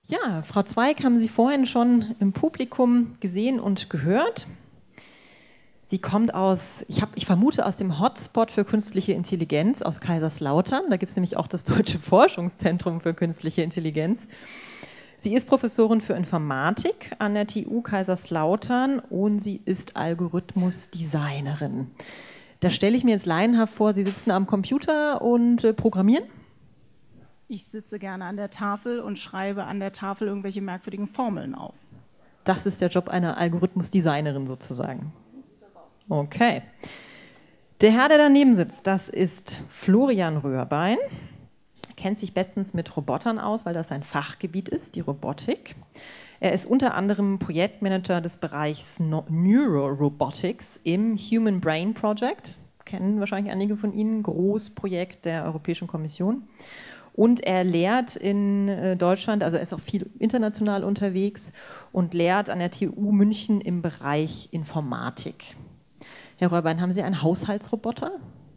Ja, Frau Zweig haben Sie vorhin schon im Publikum gesehen und gehört. Sie kommt aus, ich vermute, aus dem Hotspot für künstliche Intelligenz aus Kaiserslautern. Da gibt es nämlich auch das Deutsche Forschungszentrum für künstliche Intelligenz. Sie ist Professorin für Informatik an der TU Kaiserslautern und sie ist Algorithmusdesignerin. Da stelle ich mir jetzt laienhaft vor, Sie sitzen am Computer und programmieren? Ich sitze gerne an der Tafel und schreibe an der Tafel irgendwelche merkwürdigen Formeln auf. Das ist der Job einer Algorithmusdesignerin sozusagen. Okay. Der Herr, der daneben sitzt, das ist Florian Röhrbein. Er kennt sich bestens mit Robotern aus, weil das sein Fachgebiet ist, die Robotik. Er ist unter anderem Projektmanager des Bereichs Neurorobotics im Human Brain Project. Kennen wahrscheinlich einige von Ihnen, Großprojekt der Europäischen Kommission. Und er lehrt in Deutschland, also er ist auch viel international unterwegs und lehrt an der TU München im Bereich Informatik. Herr Röhrbein, haben Sie einen Haushaltsroboter?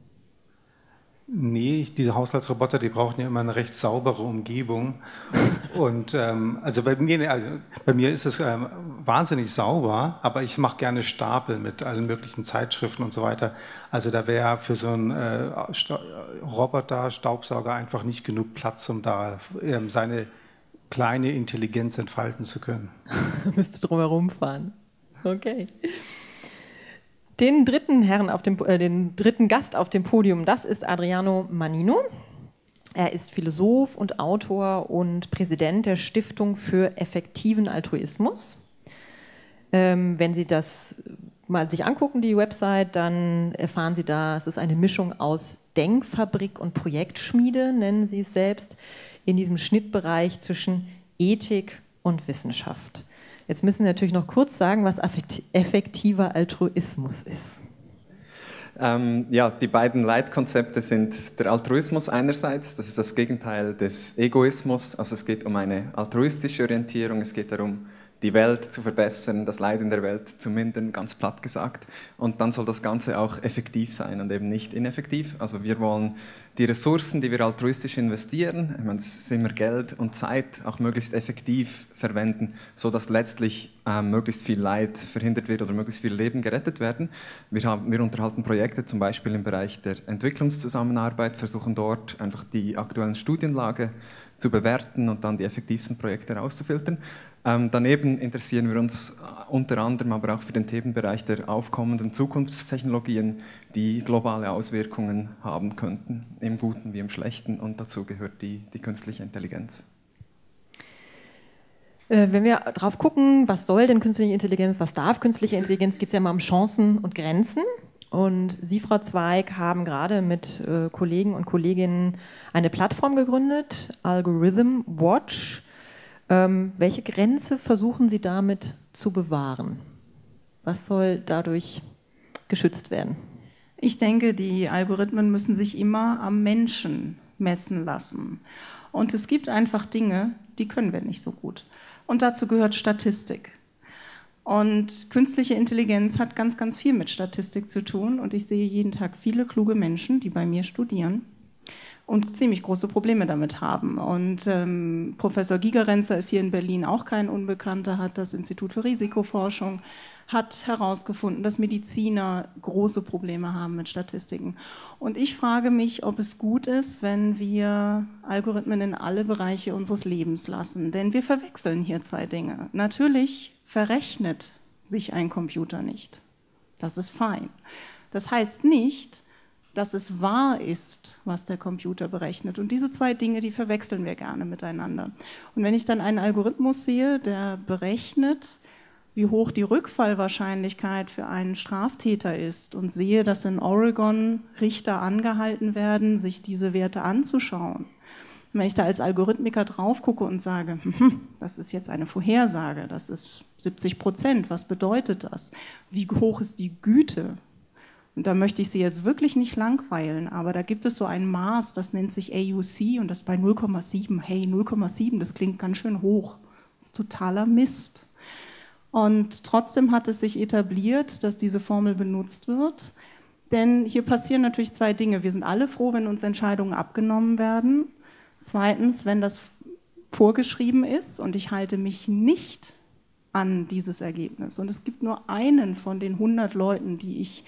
Nee, diese Haushaltsroboter, die brauchen ja immer eine recht saubere Umgebung. Und also bei mir ist es wahnsinnig sauber, aber ich mache gerne Stapel mit allen möglichen Zeitschriften und so weiter. Also da wäre für so einen Roboter, Staubsauger einfach nicht genug Platz, um da seine kleine Intelligenz entfalten zu können. Müsste drumherum fahren. Okay. Den dritten Gast auf dem Podium, das ist Adriano Mannino. Er ist Philosoph und Autor und Präsident der Stiftung für effektiven Altruismus. Wenn Sie das mal sich angucken, die Website, dann erfahren Sie da, es ist eine Mischung aus Denkfabrik und Projektschmiede, nennen Sie es selbst, in diesem Schnittbereich zwischen Ethik und Wissenschaft. Jetzt müssen Sie natürlich noch kurz sagen, was effektiver Altruismus ist. Ja, die beiden Leitkonzepte sind der Altruismus einerseits, das ist das Gegenteil des Egoismus, also es geht um eine altruistische Orientierung, es geht darum, die Welt zu verbessern, das Leid in der Welt zu mindern, ganz platt gesagt. Und dann soll das Ganze auch effektiv sein und eben nicht ineffektiv. Also wir wollen die Ressourcen, die wir altruistisch investieren, ich meine, es sind immer Geld und Zeit, auch möglichst effektiv verwenden, sodass letztlich möglichst viel Leid verhindert wird oder möglichst viele Leben gerettet werden. Wir unterhalten Projekte zum Beispiel im Bereich der Entwicklungszusammenarbeit, versuchen dort einfach die aktuellen Studienlage zu bewerten und dann die effektivsten Projekte herauszufiltern. Daneben interessieren wir uns unter anderem aber auch für den Themenbereich der aufkommenden Zukunftstechnologien, die globale Auswirkungen haben könnten, im Guten wie im Schlechten, und dazu gehört die künstliche Intelligenz. Wenn wir drauf gucken, was soll denn künstliche Intelligenz, was darf künstliche Intelligenz, geht es ja immer um Chancen und Grenzen. Und Sie, Frau Zweig, haben gerade mit Kollegen und Kolleginnen eine Plattform gegründet, Algorithm Watch. Welche Grenze versuchen Sie damit zu bewahren? Was soll dadurch geschützt werden? Ich denke, die Algorithmen müssen sich immer am Menschen messen lassen. Und es gibt einfach Dinge, die können wir nicht so gut. Und dazu gehört Statistik. Und künstliche Intelligenz hat ganz, ganz viel mit Statistik zu tun. Und ich sehe jeden Tag viele kluge Menschen, die bei mir studieren und ziemlich große Probleme damit haben. Und Professor Gigerenzer ist hier in Berlin auch kein Unbekannter, hat das Institut für Risikoforschung, hat herausgefunden, dass Mediziner große Probleme haben mit Statistiken. Und ich frage mich, ob es gut ist, wenn wir Algorithmen in alle Bereiche unseres Lebens lassen. Denn wir verwechseln hier zwei Dinge. Natürlich verrechnet sich ein Computer nicht. Das ist fein. Das heißt nicht, dass es wahr ist, was der Computer berechnet. Und diese zwei Dinge, die verwechseln wir gerne miteinander. Und wenn ich dann einen Algorithmus sehe, der berechnet, wie hoch die Rückfallwahrscheinlichkeit für einen Straftäter ist und sehe, dass in Oregon Richter angehalten werden, sich diese Werte anzuschauen. Und wenn ich da als Algorithmiker drauf gucke und sage, das ist jetzt eine Vorhersage, das ist 70%, was bedeutet das? Wie hoch ist die Güte? Und da möchte ich Sie jetzt wirklich nicht langweilen, aber da gibt es so ein Maß, das nennt sich AUC und das bei 0,7. Hey, 0,7, das klingt ganz schön hoch. Das ist totaler Mist. Und trotzdem hat es sich etabliert, dass diese Formel benutzt wird. Denn hier passieren natürlich zwei Dinge. Wir sind alle froh, wenn uns Entscheidungen abgenommen werden. Zweitens, wenn das vorgeschrieben ist und ich halte mich nicht an dieses Ergebnis. Und es gibt nur einen von den 100 Leuten, die ich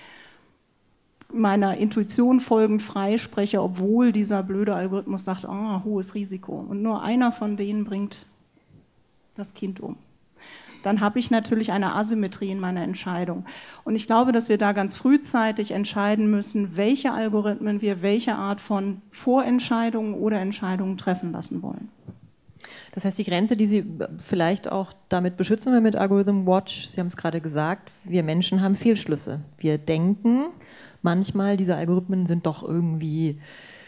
meiner Intuition folgend freispreche, obwohl dieser blöde Algorithmus sagt, hohes Risiko. Und nur einer von denen bringt das Kind um. Dann habe ich natürlich eine Asymmetrie in meiner Entscheidung. Und ich glaube, dass wir da ganz frühzeitig entscheiden müssen, welche Algorithmen wir welche Art von Vorentscheidungen oder Entscheidungen treffen lassen wollen. Das heißt, die Grenze, die Sie vielleicht auch damit beschützen will mit Algorithm Watch, Sie haben es gerade gesagt, wir Menschen haben Fehlschlüsse. Wir denken manchmal, diese Algorithmen sind doch irgendwie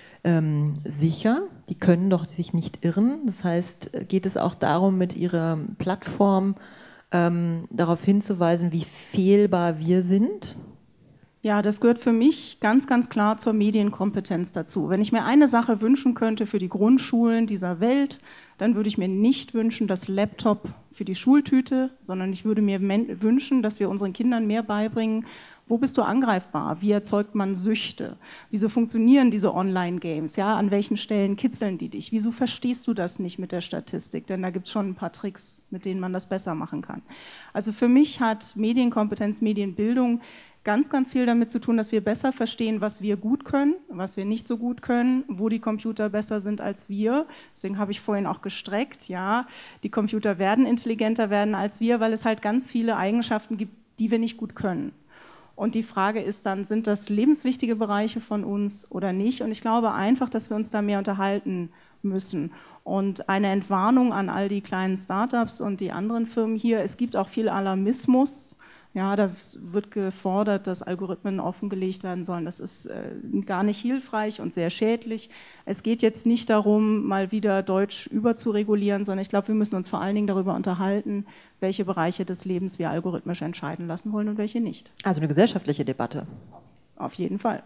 sicher, die können doch sich nicht irren. Das heißt, geht es auch darum, mit Ihrer Plattform darauf hinzuweisen, wie fehlbar wir sind? Ja, das gehört für mich ganz, ganz klar zur Medienkompetenz dazu. Wenn ich mir eine Sache wünschen könnte für die Grundschulen dieser Welt, dann würde ich mir nicht wünschen, das Laptop für die Schultüte, sondern ich würde mir wünschen, dass wir unseren Kindern mehr beibringen, wo bist du angreifbar? Wie erzeugt man Süchte? Wieso funktionieren diese Online-Games? Ja, an welchen Stellen kitzeln die dich? Wieso verstehst du das nicht mit der Statistik? Denn da gibt es schon ein paar Tricks, mit denen man das besser machen kann. Also für mich hat Medienkompetenz, Medienbildung ganz, ganz viel damit zu tun, dass wir besser verstehen, was wir gut können, was wir nicht so gut können, wo die Computer besser sind als wir. Deswegen habe ich vorhin auch gestreckt, ja, die Computer werden intelligenter werden als wir, weil es halt ganz viele Eigenschaften gibt, die wir nicht gut können. Und die Frage ist dann, sind das lebenswichtige Bereiche von uns oder nicht? Und ich glaube einfach, dass wir uns da mehr unterhalten müssen. Und eine Entwarnung an all die kleinen Startups und die anderen Firmen hier, es gibt auch viel Alarmismus. Ja, da wird gefordert, dass Algorithmen offengelegt werden sollen. Das ist gar nicht hilfreich und sehr schädlich. Es geht jetzt nicht darum, mal wieder Deutsch überzuregulieren, sondern ich glaube, wir müssen uns vor allen Dingen darüber unterhalten, welche Bereiche des Lebens wir algorithmisch entscheiden lassen wollen und welche nicht. Also eine gesellschaftliche Debatte. Auf jeden Fall.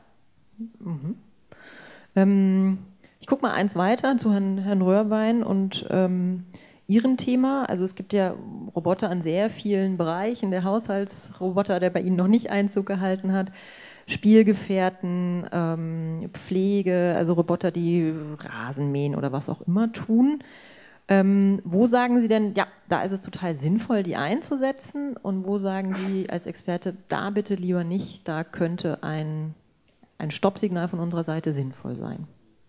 Ich gucke mal eins weiter zu Herrn Röhrbein und Ihrem Thema. Also es gibt ja Roboter an sehr vielen Bereichen. Der Haushaltsroboter, der bei Ihnen noch nicht Einzug gehalten hat, Spielgefährten, Pflege, also Roboter, die Rasen mähen oder was auch immer tun. Wo sagen Sie denn, ja, da ist es total sinnvoll, die einzusetzen? Und wo sagen Sie als Experte, da bitte lieber nicht, da könnte ein Stoppsignal von unserer Seite sinnvoll sein?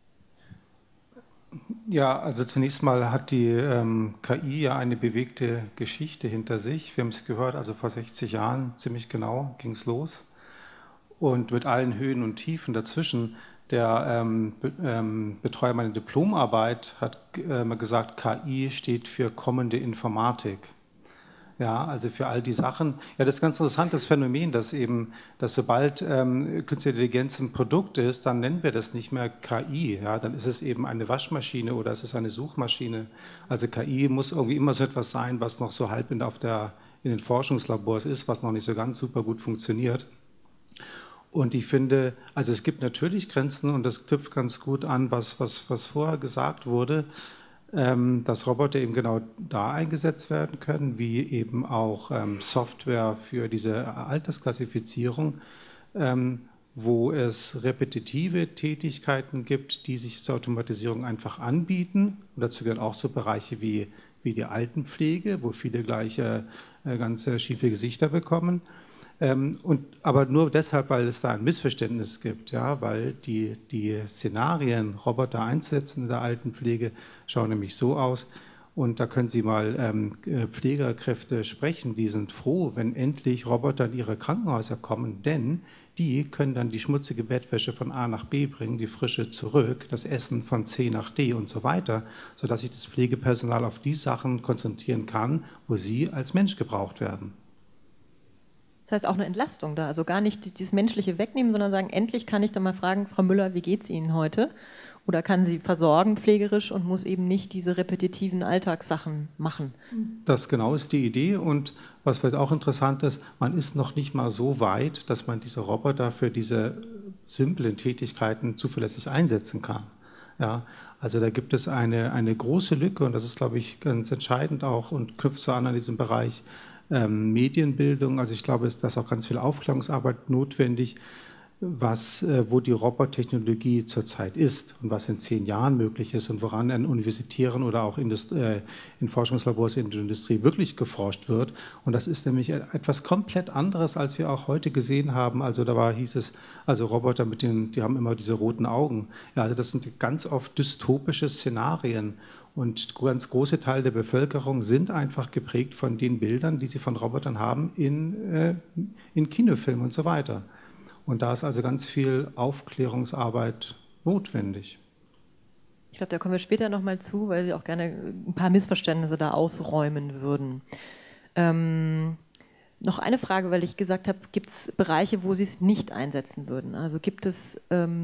Ja, also zunächst mal hat die KI ja eine bewegte Geschichte hinter sich. Wir haben es gehört, also vor 60 Jahren, ziemlich genau, ging es los. Und mit allen Höhen und Tiefen dazwischen. Der Betreuer meiner Diplomarbeit hat gesagt, KI steht für kommende Informatik. Ja, also für all die Sachen. Ja, das ist ein ganz interessantes Phänomen, dass sobald künstliche Intelligenz ein Produkt ist, dann nennen wir das nicht mehr KI. Ja, dann ist es eben eine Waschmaschine oder es ist eine Suchmaschine. Also KI muss irgendwie immer so etwas sein, was noch so halb in den Forschungslabors ist, was noch nicht so ganz super gut funktioniert. Und ich finde, also es gibt natürlich Grenzen und das knüpft ganz gut an, was vorher gesagt wurde, dass Roboter eben genau da eingesetzt werden können, wie eben auch Software für diese Altersklassifizierung, wo es repetitive Tätigkeiten gibt, die sich zur Automatisierung einfach anbieten. Und dazu gehören auch so Bereiche wie die Altenpflege, wo viele gleich ganz schiefe Gesichter bekommen. Aber nur deshalb, weil es da ein Missverständnis gibt, ja, weil die Szenarien, Roboter einzusetzen in der Altenpflege, schauen nämlich so aus. Und da können Sie mal Pflegekräfte sprechen, die sind froh, wenn endlich Roboter in ihre Krankenhäuser kommen, denn die können dann die schmutzige Bettwäsche von A nach B bringen, die frische zurück, das Essen von C nach D und so weiter, sodass sich das Pflegepersonal auf die Sachen konzentrieren kann, wo sie als Mensch gebraucht werden. Das heißt auch eine Entlastung da, also gar nicht dieses Menschliche wegnehmen, sondern sagen, endlich kann ich dann mal fragen, Frau Müller, wie geht es Ihnen heute? Oder kann sie versorgen pflegerisch und muss eben nicht diese repetitiven Alltagssachen machen. Das genau ist die Idee und was vielleicht auch interessant ist, man ist noch nicht mal so weit, dass man diese Roboter für diese simplen Tätigkeiten zuverlässig einsetzen kann. Ja, also da gibt es eine große Lücke und das ist, glaube ich, ganz entscheidend auch und knüpft so an diesem Bereich Medienbildung. Also ich glaube, es ist auch ganz viel Aufklärungsarbeit notwendig. wo die Robotertechnologie zurzeit ist und was in 10 Jahren möglich ist und woran an Universitären oder auch in Forschungslabors in der Industrie wirklich geforscht wird. Und das ist nämlich etwas komplett anderes, als wir auch heute gesehen haben. Also hieß es, also Roboter die haben immer diese roten Augen. Ja, also das sind ganz oft dystopische Szenarien. Und ganz große Teile der Bevölkerung sind einfach geprägt von den Bildern, die sie von Robotern haben in Kinofilmen und so weiter. Und da ist also ganz viel Aufklärungsarbeit notwendig. Ich glaube, da kommen wir später nochmal zu, weil Sie auch gerne ein paar Missverständnisse da ausräumen würden. Noch eine Frage, weil ich gesagt habe, gibt es Bereiche, wo Sie es nicht einsetzen würden? Also gibt es,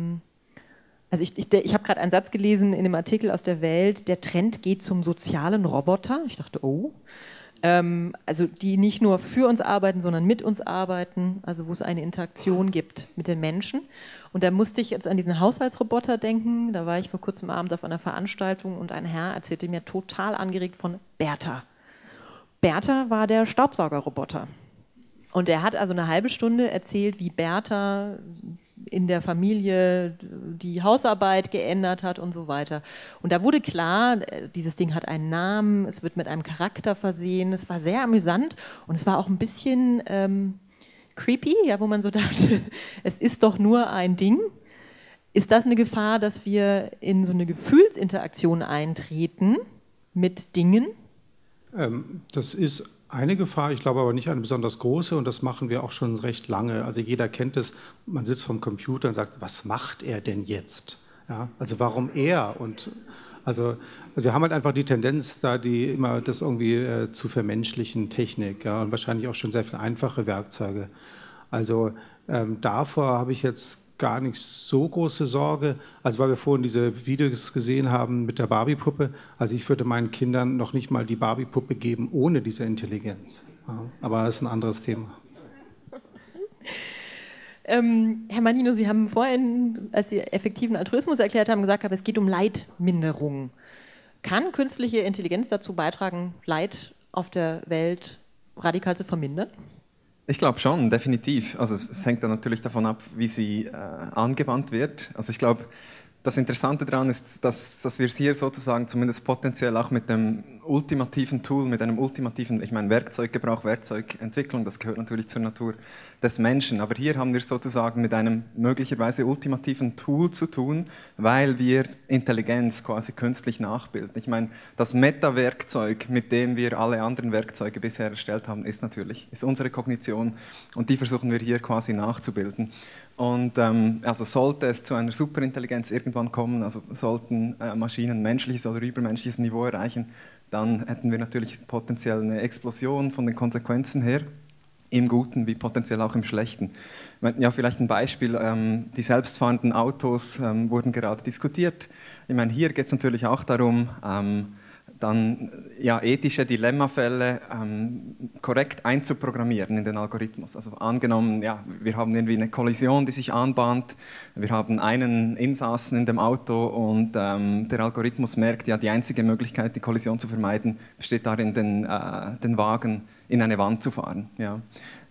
ich habe gerade einen Satz gelesen in dem Artikel aus der Welt, der Trend geht zum sozialen Roboter. Ich dachte, oh. Also die nicht nur für uns arbeiten, sondern mit uns arbeiten, also wo es eine Interaktion gibt mit den Menschen. Und da musste ich jetzt an diesen Haushaltsroboter denken. Da war ich vor kurzem Abend auf einer Veranstaltung und ein Herr erzählte mir total angeregt von Bertha. Bertha war der Staubsaugerroboter. Und er hat also eine halbe Stunde erzählt, wie Bertha in der Familie die Hausarbeit geändert hat und so weiter. Und da wurde klar, dieses Ding hat einen Namen, es wird mit einem Charakter versehen, es war sehr amüsant und es war auch ein bisschen creepy, ja, wo man so dachte, es ist doch nur ein Ding. Ist das eine Gefahr, dass wir in so eine Gefühlsinteraktion eintreten mit Dingen? Das ist eine Gefahr, ich glaube aber nicht eine besonders große, und das machen wir auch schon recht lange. Also jeder kennt es, man sitzt vorm Computer und sagt, was macht er denn jetzt? Ja, also warum er? Und also wir haben halt einfach die Tendenz, da immer das irgendwie zu vermenschlichen Technik, ja, und wahrscheinlich auch schon sehr viele einfache Werkzeuge. Also davor habe ich jetzt gar nicht so große Sorge, also weil wir vorhin diese Videos gesehen haben mit der Barbie-Puppe. Also ich würde meinen Kindern noch nicht mal die Barbie-Puppe geben ohne diese Intelligenz. Ja, aber das ist ein anderes Thema. Herr Mannino, Sie haben vorhin, als Sie effektiven Altruismus erklärt haben, gesagt, es geht um Leidminderung. Kann künstliche Intelligenz dazu beitragen, Leid auf der Welt radikal zu vermindern? Ich glaube schon, definitiv. Also es hängt dann natürlich davon ab, wie sie angewandt wird. Also ich glaube, das Interessante daran ist, dass wir es hier sozusagen zumindest potenziell auch mit dem ultimativen Tool, mit einem ultimativen, ich meine Werkzeuggebrauch, Werkzeugentwicklung, das gehört natürlich zur Natur des Menschen. Aber hier haben wir sozusagen mit einem möglicherweise ultimativen Tool zu tun, weil wir Intelligenz quasi künstlich nachbilden. Ich meine, das Meta-Werkzeug, mit dem wir alle anderen Werkzeuge bisher erstellt haben, ist unsere Kognition, und die versuchen wir hier quasi nachzubilden. Und also sollte es zu einer Superintelligenz irgendwann kommen, also sollten Maschinen menschliches oder übermenschliches Niveau erreichen, dann hätten wir natürlich potenziell eine Explosion von den Konsequenzen her, im Guten wie potenziell auch im Schlechten. Ja, vielleicht ein Beispiel, die selbstfahrenden Autos wurden gerade diskutiert. Ich meine, hier geht es natürlich auch darum, dann ja, ethische Dilemmafälle korrekt einzuprogrammieren in den Algorithmus. Also angenommen, ja, wir haben irgendwie eine Kollision, die sich anbahnt, wir haben einen Insassen in dem Auto und der Algorithmus merkt, ja, die einzige Möglichkeit, die Kollision zu vermeiden, besteht darin, den Wagen in eine Wand zu fahren. Ja.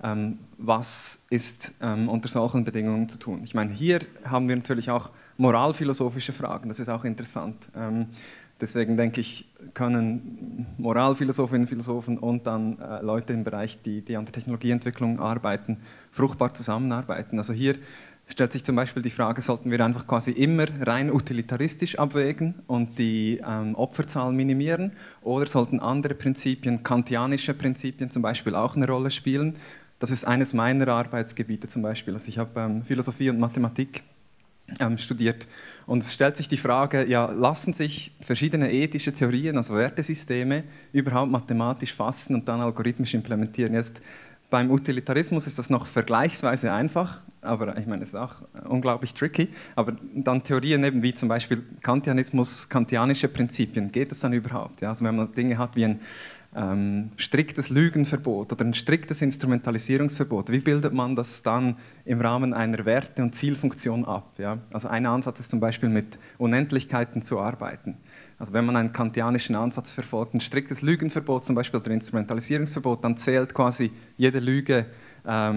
Was ist unter solchen Bedingungen zu tun? Ich meine, hier haben wir natürlich auch moralphilosophische Fragen, das ist auch interessant. Deswegen denke ich, können Moralphilosophinnen und Philosophen und dann Leute im Bereich, die an der Technologieentwicklung arbeiten, fruchtbar zusammenarbeiten. Also hier stellt sich zum Beispiel die Frage, sollten wir einfach quasi immer rein utilitaristisch abwägen und die Opferzahl minimieren, oder sollten andere Prinzipien, kantianische Prinzipien zum Beispiel auch eine Rolle spielen? Das ist eines meiner Arbeitsgebiete zum Beispiel. Also ich habe Philosophie und Mathematik studiert. Und es stellt sich die Frage, ja, lassen sich verschiedene ethische Theorien, also Wertesysteme, überhaupt mathematisch fassen und dann algorithmisch implementieren? Jetzt beim Utilitarismus ist das noch vergleichsweise einfach, aber ich meine, es ist auch unglaublich tricky. Aber dann Theorien eben wie zum Beispiel Kantianismus, kantianische Prinzipien, geht das dann überhaupt? Ja, also wenn man Dinge hat wie ein striktes Lügenverbot oder ein striktes Instrumentalisierungsverbot, wie bildet man das dann im Rahmen einer Werte- und Zielfunktion ab? Ja? Also ein Ansatz ist zum Beispiel mit Unendlichkeiten zu arbeiten. Also wenn man einen kantianischen Ansatz verfolgt, ein striktes Lügenverbot zum Beispiel oder Instrumentalisierungsverbot, dann zählt quasi jede Lüge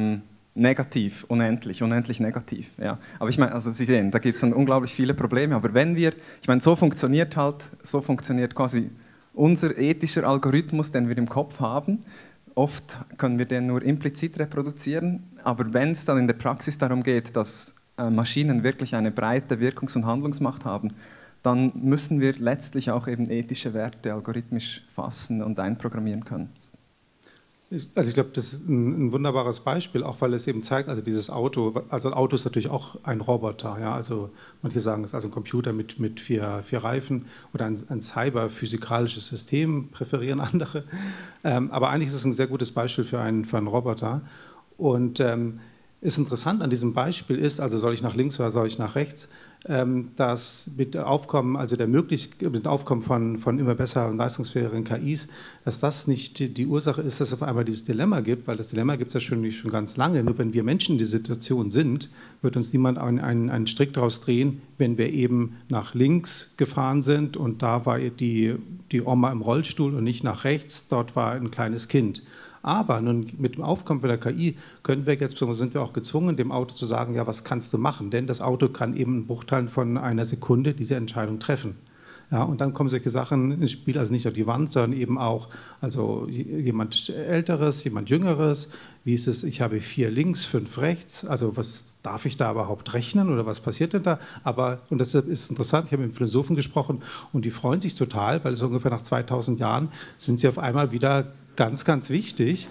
negativ, unendlich negativ. Ja. Aber ich meine, also Sie sehen, da gibt es dann unglaublich viele Probleme. Aber wenn wir, ich meine, so funktioniert quasi unser ethischer Algorithmus, den wir im Kopf haben. Oft können wir den nur implizit reproduzieren, aber wenn es dann in der Praxis darum geht, dass Maschinen wirklich eine breite Wirkungs- und Handlungsmacht haben, dann müssen wir letztlich auch eben ethische Werte algorithmisch fassen und einprogrammieren können. Also ich glaube, das ist ein wunderbares Beispiel, auch weil es eben zeigt, also dieses Auto, also ein Auto ist natürlich auch ein Roboter, ja, also manche sagen, es ist also ein Computer mit vier Reifen oder ein cyberphysikalisches System, präferieren andere, aber eigentlich ist es ein sehr gutes Beispiel für einen Roboter und ist interessant an diesem Beispiel ist, also soll ich nach links oder soll ich nach rechts, dass mit Aufkommen, also mit Aufkommen von immer besseren, leistungsfähigeren KIs, dass das nicht die Ursache ist, dass es auf einmal dieses Dilemma gibt, weil das Dilemma gibt es ja schon ganz lange. Nur wenn wir Menschen in der Situation sind, wird uns niemand einen Strick daraus drehen, wenn wir eben nach links gefahren sind und da war die Oma im Rollstuhl und nicht nach rechts, dort war ein kleines Kind. Aber nun mit dem Aufkommen der KI sind wir auch gezwungen, dem Auto zu sagen, ja, was kannst du machen? Denn das Auto kann eben in Bruchteilen von einer Sekunde diese Entscheidung treffen. Ja, und dann kommen solche Sachen ins Spiel, also nicht nur die Wand, sondern eben auch also jemand Älteres, jemand Jüngeres. Wie ist es, ich habe 4 links, 5 rechts, also was darf ich da überhaupt rechnen oder was passiert denn da? Und deshalb ist es interessant, ich habe mit Philosophen gesprochen und die freuen sich total, weil so ungefähr nach 2000 Jahren sind sie auf einmal wieder ganz, ganz wichtig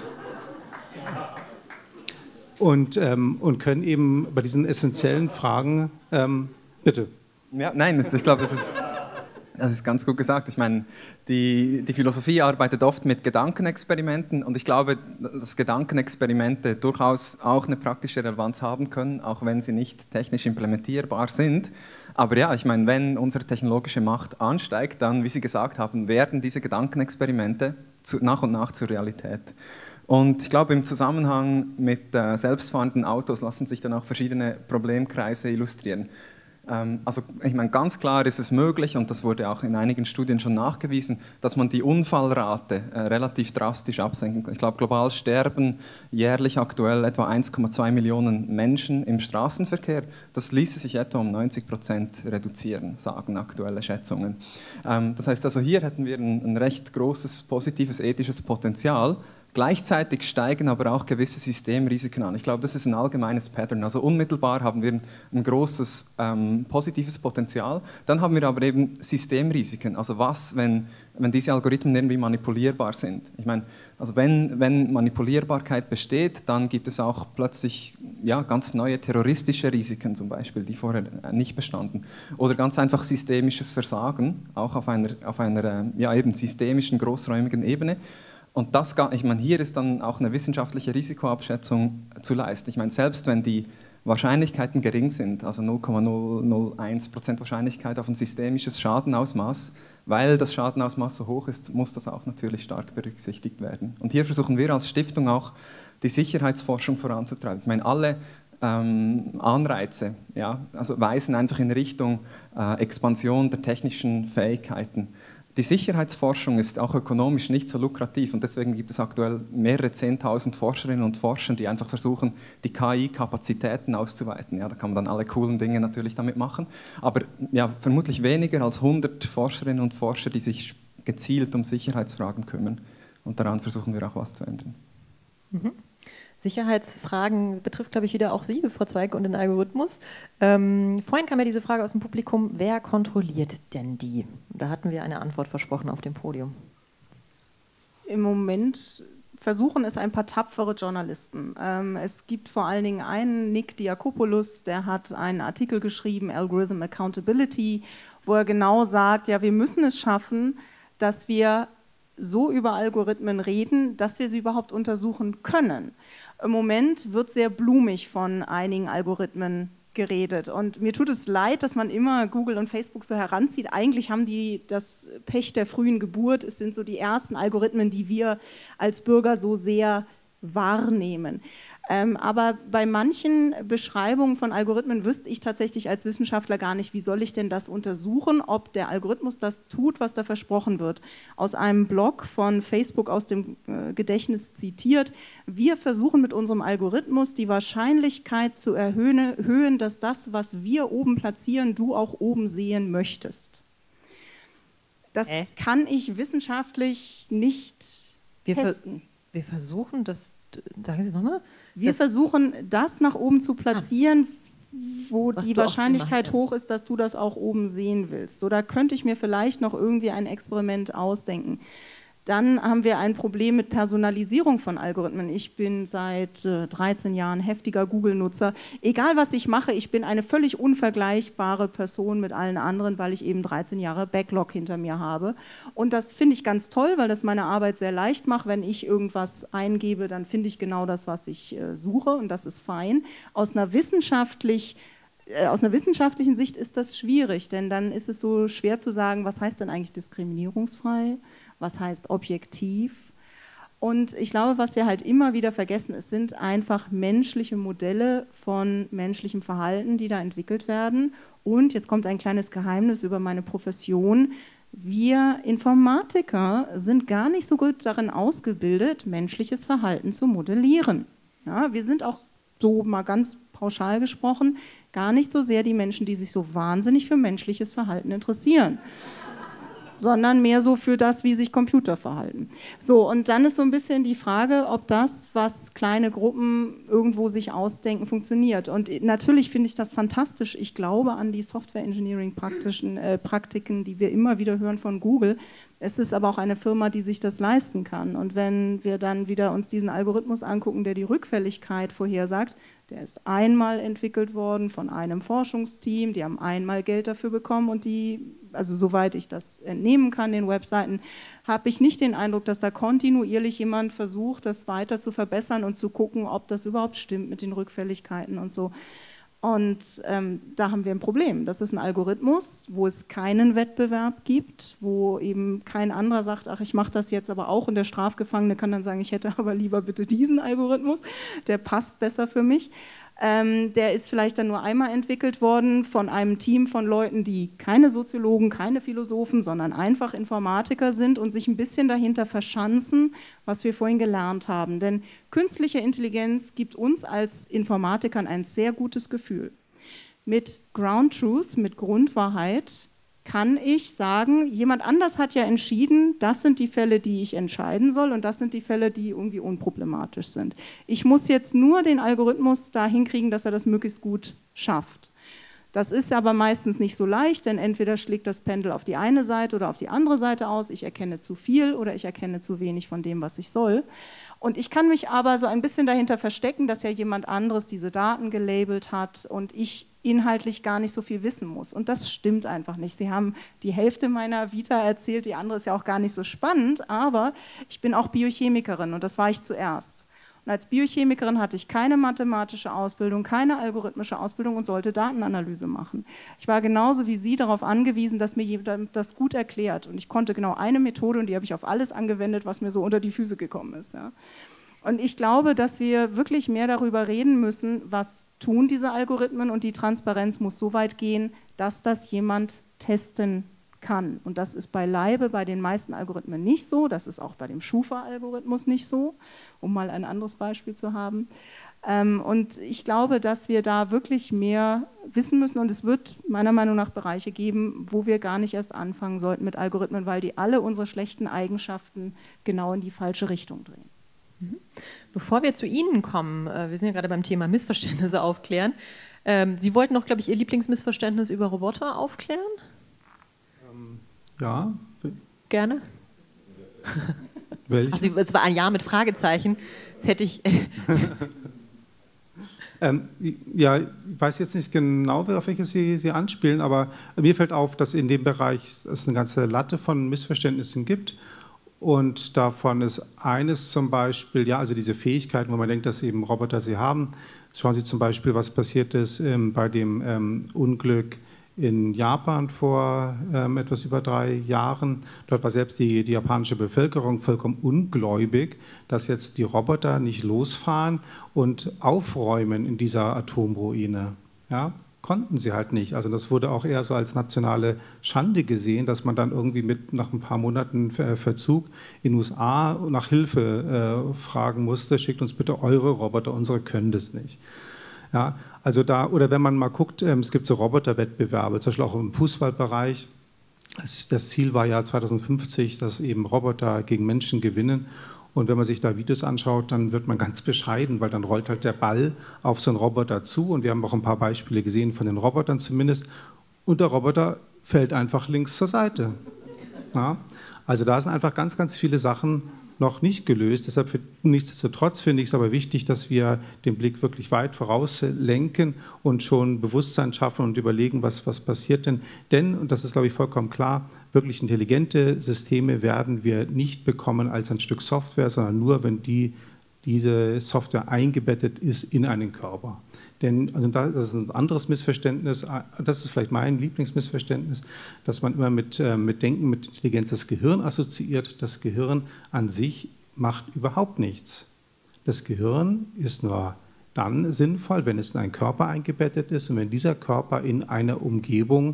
und können eben bei diesen essentiellen Fragen, bitte. Ja, nein, ich glaube, das ist ganz gut gesagt. Ich meine, die Philosophie arbeitet oft mit Gedankenexperimenten und ich glaube, dass Gedankenexperimente durchaus auch eine praktische Relevanz haben können, auch wenn sie nicht technisch implementierbar sind. Aber ja, ich meine, wenn unsere technologische Macht ansteigt, dann, wie Sie gesagt haben, werden diese Gedankenexperimente nach und nach zur Realität. Und ich glaube, im Zusammenhang mit selbstfahrenden Autos lassen sich dann auch verschiedene Problemkreise illustrieren. Also ich meine, ganz klar ist es möglich, und das wurde auch in einigen Studien schon nachgewiesen, dass man die Unfallrate relativ drastisch absenken kann. Ich glaube, global sterben jährlich aktuell etwa 1,2 Millionen Menschen im Straßenverkehr. Das ließe sich etwa um 90% reduzieren, sagen aktuelle Schätzungen. Das heißt also, hier hätten wir ein recht großes positives ethisches Potenzial. Gleichzeitig steigen aber auch gewisse Systemrisiken an. Ich glaube, das ist ein allgemeines Pattern. Also unmittelbar haben wir ein großes positives Potenzial. Dann haben wir aber eben Systemrisiken. Also was, wenn diese Algorithmen irgendwie manipulierbar sind? Ich meine, also wenn Manipulierbarkeit besteht, dann gibt es auch plötzlich ganz neue terroristische Risiken zum Beispiel, die vorher nicht bestanden. Oder ganz einfach systemisches Versagen, auch auf einer eben systemischen, großräumigen Ebene. Und ich meine, hier ist dann auch eine wissenschaftliche Risikoabschätzung zu leisten. Ich meine, selbst wenn die Wahrscheinlichkeiten gering sind, also 0,001% Wahrscheinlichkeit auf ein systemisches Schadenausmaß, weil das Schadenausmaß so hoch ist, muss das auch natürlich stark berücksichtigt werden. Und hier versuchen wir als Stiftung auch, die Sicherheitsforschung voranzutreiben. Ich meine, alle Anreize also weisen einfach in Richtung Expansion der technischen Fähigkeiten. Die Sicherheitsforschung ist auch ökonomisch nicht so lukrativ und deswegen gibt es aktuell mehrere 10.000 Forscherinnen und Forscher, die einfach versuchen, die KI-Kapazitäten auszuweiten. Ja, da kann man dann alle coolen Dinge natürlich damit machen, aber vermutlich weniger als 100 Forscherinnen und Forscher, die sich gezielt um Sicherheitsfragen kümmern. Und daran versuchen wir auch was zu ändern. Mhm. Sicherheitsfragen betrifft, glaube ich, wieder auch Sie, Frau Zweig, und den Algorithmus. Vorhin kam ja diese Frage aus dem Publikum, wer kontrolliert denn die? Da hatten wir eine Antwort versprochen auf dem Podium. Im Moment versuchen es ein paar tapfere Journalisten. Es gibt vor allen Dingen einen, Nick Diakopoulos, der hat einen Artikel geschrieben, Algorithm Accountability, wo er genau sagt, ja, wir müssen es schaffen, dass wir so über Algorithmen reden, dass wir sie überhaupt untersuchen können. Im Moment wird sehr blumig von einigen Algorithmen geredet und mir tut es leid, dass man immer Google und Facebook so heranzieht. Eigentlich haben die das Pech der frühen Geburt. Es sind so die ersten Algorithmen, die wir als Bürger so sehr wahrnehmen. Aber bei manchen Beschreibungen von Algorithmen wüsste ich tatsächlich als Wissenschaftler gar nicht, wie soll ich denn das untersuchen, ob der Algorithmus das tut, was da versprochen wird. Aus einem Blog von Facebook aus dem Gedächtnis zitiert: Wir versuchen mit unserem Algorithmus die Wahrscheinlichkeit zu erhöhen, dass das, was wir oben platzieren, du auch oben sehen möchtest. Das kann ich wissenschaftlich nicht testen. Wir versuchen das, sagen Sie es nochmal? Wir versuchen, das nach oben zu platzieren, wo die Wahrscheinlichkeit hoch ist, dass du das auch oben sehen willst. So, da könnte ich mir vielleicht noch irgendwie ein Experiment ausdenken. Dann haben wir ein Problem mit Personalisierung von Algorithmen. Ich bin seit 13 Jahren heftiger Google-Nutzer. Egal, was ich mache, ich bin eine völlig unvergleichbare Person mit allen anderen, weil ich eben 13 Jahre Backlog hinter mir habe. Und das finde ich ganz toll, weil das meine Arbeit sehr leicht macht. Wenn ich irgendwas eingebe, dann finde ich genau das, was ich suche, und das ist fein. Aus einer wissenschaftlichen Sicht ist das schwierig, denn dann ist es so schwer zu sagen, was heißt denn eigentlich diskriminierungsfrei? Was heißt objektiv? Und ich glaube, was wir halt immer wieder vergessen, es sind einfach menschliche Modelle von menschlichem Verhalten, die da entwickelt werden. Und jetzt kommt ein kleines Geheimnis über meine Profession: Wir Informatiker sind gar nicht so gut darin ausgebildet, menschliches Verhalten zu modellieren. Ja, wir sind auch, so mal ganz pauschal gesprochen, gar nicht so sehr die Menschen, die sich so wahnsinnig für menschliches Verhalten interessieren, sondern mehr so für das, wie sich Computer verhalten. So, und dann ist so ein bisschen die Frage, ob das, was kleine Gruppen irgendwo sich ausdenken, funktioniert. Und natürlich finde ich das fantastisch. Ich glaube an die Software-Engineering-Praktiken, die wir immer wieder hören von Google. Es ist aber auch eine Firma, die sich das leisten kann. Und wenn wir dann wieder uns diesen Algorithmus angucken, der die Rückfälligkeit vorhersagt, der ist einmal entwickelt worden von einem Forschungsteam, die haben einmal Geld dafür bekommen, und also soweit ich das entnehmen kann, den Webseiten, habe ich nicht den Eindruck, dass da kontinuierlich jemand versucht, das weiter zu verbessern und zu gucken, ob das überhaupt stimmt mit den Rückfälligkeiten und so. Und da haben wir ein Problem. Das ist ein Algorithmus, wo es keinen Wettbewerb gibt, wo eben kein anderer sagt, ach, ich mache das jetzt aber auch, und der Strafgefangene kann dann sagen, ich hätte aber lieber bitte diesen Algorithmus, der passt besser für mich. Der ist vielleicht dann nur einmal entwickelt worden von einem Team von Leuten, die keine Soziologen, keine Philosophen, sondern einfach Informatiker sind und sich ein bisschen dahinter verschanzen, was wir vorhin gelernt haben. Denn künstliche Intelligenz gibt uns als Informatikern ein sehr gutes Gefühl. Mit Ground Truth, mit Grundwahrheit, kann ich sagen, jemand anders hat ja entschieden, das sind die Fälle, die ich entscheiden soll, und das sind die Fälle, die irgendwie unproblematisch sind. Ich muss jetzt nur den Algorithmus dahin kriegen, dass er das möglichst gut schafft. Das ist aber meistens nicht so leicht, denn entweder schlägt das Pendel auf die eine Seite oder auf die andere Seite aus. Ich erkenne zu viel oder ich erkenne zu wenig von dem, was ich soll. Und ich kann mich aber so ein bisschen dahinter verstecken, dass ja jemand anderes diese Daten gelabelt hat und ich inhaltlich gar nicht so viel wissen muss. Und das stimmt einfach nicht. Sie haben die Hälfte meiner Vita erzählt, die andere ist ja auch gar nicht so spannend, aber ich bin auch Biochemikerin, und das war ich zuerst. Und als Biochemikerin hatte ich keine mathematische Ausbildung, keine algorithmische Ausbildung und sollte Datenanalyse machen. Ich war genauso wie Sie darauf angewiesen, dass mir jemand das gut erklärt. Und ich konnte genau eine Methode, und die habe ich auf alles angewendet, was mir so unter die Füße gekommen ist. Ja. Und ich glaube, dass wir wirklich mehr darüber reden müssen, was tun diese Algorithmen, und die Transparenz muss so weit gehen, dass das jemand testen kann. Und das ist beileibe bei den meisten Algorithmen nicht so, das ist auch bei dem Schufa-Algorithmus nicht so, um mal ein anderes Beispiel zu haben. Und ich glaube, dass wir da wirklich mehr wissen müssen, und es wird meiner Meinung nach Bereiche geben, wo wir gar nicht erst anfangen sollten mit Algorithmen, weil die alle unsere schlechten Eigenschaften genau in die falsche Richtung drehen. Bevor wir zu Ihnen kommen, wir sind ja gerade beim Thema Missverständnisse aufklären. Sie wollten noch, glaube ich, Ihr Lieblingsmissverständnis über Roboter aufklären? Ja. Gerne. Welches? Also, es war ein Ja mit Fragezeichen. Das hätte ich... Ja, ich weiß jetzt nicht genau, auf welches Sie anspielen, aber mir fällt auf, dass in dem Bereich es eine ganze Latte von Missverständnissen gibt. Und davon ist eines zum Beispiel, ja, also diese Fähigkeiten, wo man denkt, dass eben Roboter sie haben. Schauen Sie zum Beispiel, was passiert ist bei dem Unglück in Japan vor etwas über 3 Jahren. Dort war selbst die japanische Bevölkerung vollkommen ungläubig, dass jetzt die Roboter nicht losfahren und aufräumen in dieser Atomruine. Ja? Konnten sie halt nicht. Also das wurde auch eher so als nationale Schande gesehen, dass man dann irgendwie nach ein paar Monaten Verzug in den USA nach Hilfe fragen musste, schickt uns bitte eure Roboter, unsere können das nicht. Ja, also oder wenn man mal guckt, es gibt so Roboterwettbewerbe, zum Beispiel auch im Fußballbereich. Das Ziel war ja 2050, dass eben Roboter gegen Menschen gewinnen. Und wenn man sich da Videos anschaut, dann wird man ganz bescheiden, weil dann rollt halt der Ball auf so einen Roboter zu. Und wir haben auch ein paar Beispiele gesehen von den Robotern zumindest. Und der Roboter fällt einfach links zur Seite. Ja? Also da sind einfach ganz, ganz viele Sachen noch nicht gelöst. Deshalb nichtsdestotrotz finde ich es aber wichtig, dass wir den Blick wirklich weit voraus lenken und schon Bewusstsein schaffen und überlegen, was passiert denn. Denn, und das ist, glaube ich, vollkommen klar, wirklich intelligente Systeme werden wir nicht bekommen als ein Stück Software, sondern nur, wenn diese Software eingebettet ist in einen Körper. Denn also das ist ein anderes Missverständnis, das ist vielleicht mein Lieblingsmissverständnis, dass man immer mit Denken, mit Intelligenz das Gehirn assoziiert. Das Gehirn an sich macht überhaupt nichts. Das Gehirn ist nur dann sinnvoll, wenn es in einen Körper eingebettet ist und wenn dieser Körper in einer Umgebung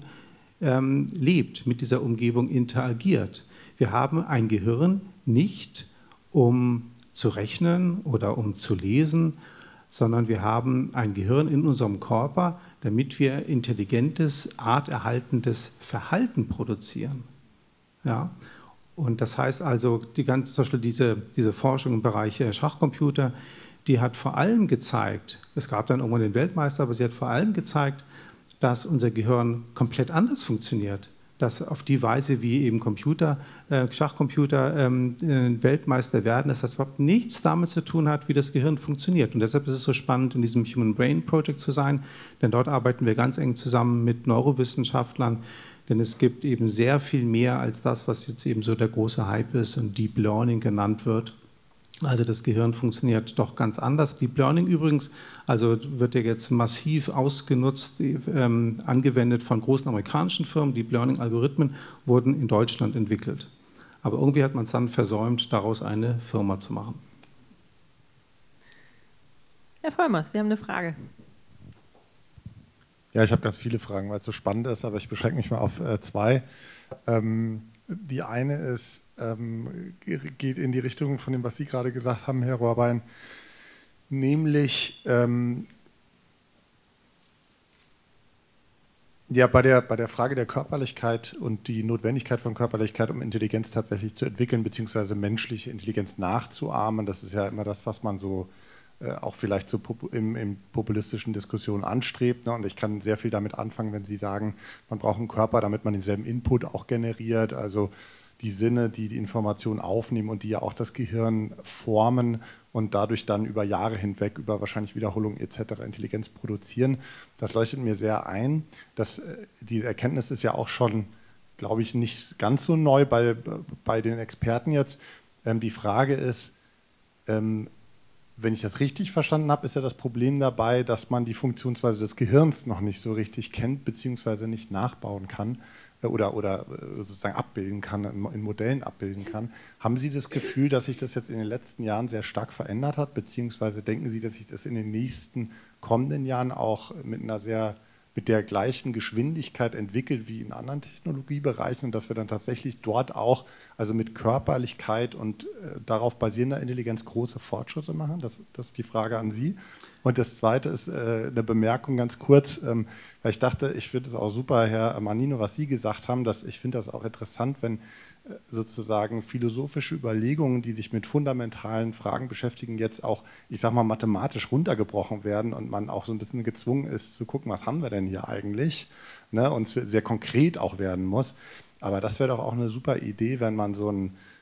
lebt, mit dieser Umgebung interagiert. Wir haben ein Gehirn nicht, um zu rechnen oder um zu lesen, sondern wir haben ein Gehirn in unserem Körper, damit wir intelligentes, arterhaltendes Verhalten produzieren. Ja? Und das heißt also, zum Beispiel diese Forschung im Bereich Schachcomputer, die hat vor allem gezeigt, es gab dann irgendwann den Weltmeister, aber sie hat vor allem gezeigt, dass unser Gehirn komplett anders funktioniert. Dass auf die Weise, wie eben Schachcomputer Weltmeister werden, dass das überhaupt nichts damit zu tun hat, wie das Gehirn funktioniert. Und deshalb ist es so spannend, in diesem Human Brain Project zu sein, denn dort arbeiten wir ganz eng zusammen mit Neurowissenschaftlern, denn es gibt eben sehr viel mehr als das, was jetzt eben so der große Hype ist und Deep Learning genannt wird. Also das Gehirn funktioniert doch ganz anders. Deep Learning übrigens, also wird ja jetzt massiv ausgenutzt, angewendet von großen amerikanischen Firmen. Deep Learning-Algorithmen wurden in Deutschland entwickelt. Aber irgendwie hat man es dann versäumt, daraus eine Firma zu machen. Herr Vollmers, Sie haben eine Frage. Ja, ich habe ganz viele Fragen, weil es so spannend ist, aber ich beschränke mich mal auf 2. Die eine ist, geht in die Richtung von dem, was Sie gerade gesagt haben, Herr Rohrbein, nämlich ja, bei der Frage der Körperlichkeit und die Notwendigkeit von Körperlichkeit, um Intelligenz tatsächlich zu entwickeln, beziehungsweise menschliche Intelligenz nachzuahmen, das ist ja immer das, was man so auch vielleicht so in populistischen Diskussionen anstrebt. Ne? Und ich kann sehr viel damit anfangen, wenn Sie sagen, man braucht einen Körper, damit man denselben Input auch generiert, also die Sinne, die die Information aufnehmen und die ja auch das Gehirn formen und dadurch dann über Jahre hinweg, über wahrscheinlich Wiederholung etc. Intelligenz produzieren. Das leuchtet mir sehr ein. Die Erkenntnis ist ja auch schon, glaube ich, nicht ganz so neu bei den Experten jetzt. Die Frage ist, wenn ich das richtig verstanden habe, ist ja das Problem dabei, dass man die Funktionsweise des Gehirns noch nicht so richtig kennt, beziehungsweise nicht nachbauen kann oder sozusagen abbilden kann, in Modellen abbilden kann. Haben Sie das Gefühl, dass sich das jetzt in den letzten Jahren sehr stark verändert hat, beziehungsweise denken Sie, dass sich das in den nächsten kommenden Jahren auch mit der gleichen Geschwindigkeit entwickelt wie in anderen Technologiebereichen und dass wir dann tatsächlich dort auch, also mit Körperlichkeit und darauf basierender Intelligenz große Fortschritte machen? Das ist die Frage an Sie. Und das Zweite ist eine Bemerkung ganz kurz, weil ich dachte, ich finde es auch super, Herr Mannino, was Sie gesagt haben, ich finde das auch interessant, wenn sozusagen philosophische Überlegungen, die sich mit fundamentalen Fragen beschäftigen, jetzt auch, ich sag mal, mathematisch runtergebrochen werden und man auch so ein bisschen gezwungen ist zu gucken, was haben wir denn hier eigentlich, ne, und sehr konkret auch werden muss. Aber das wäre doch auch eine super Idee, wenn man so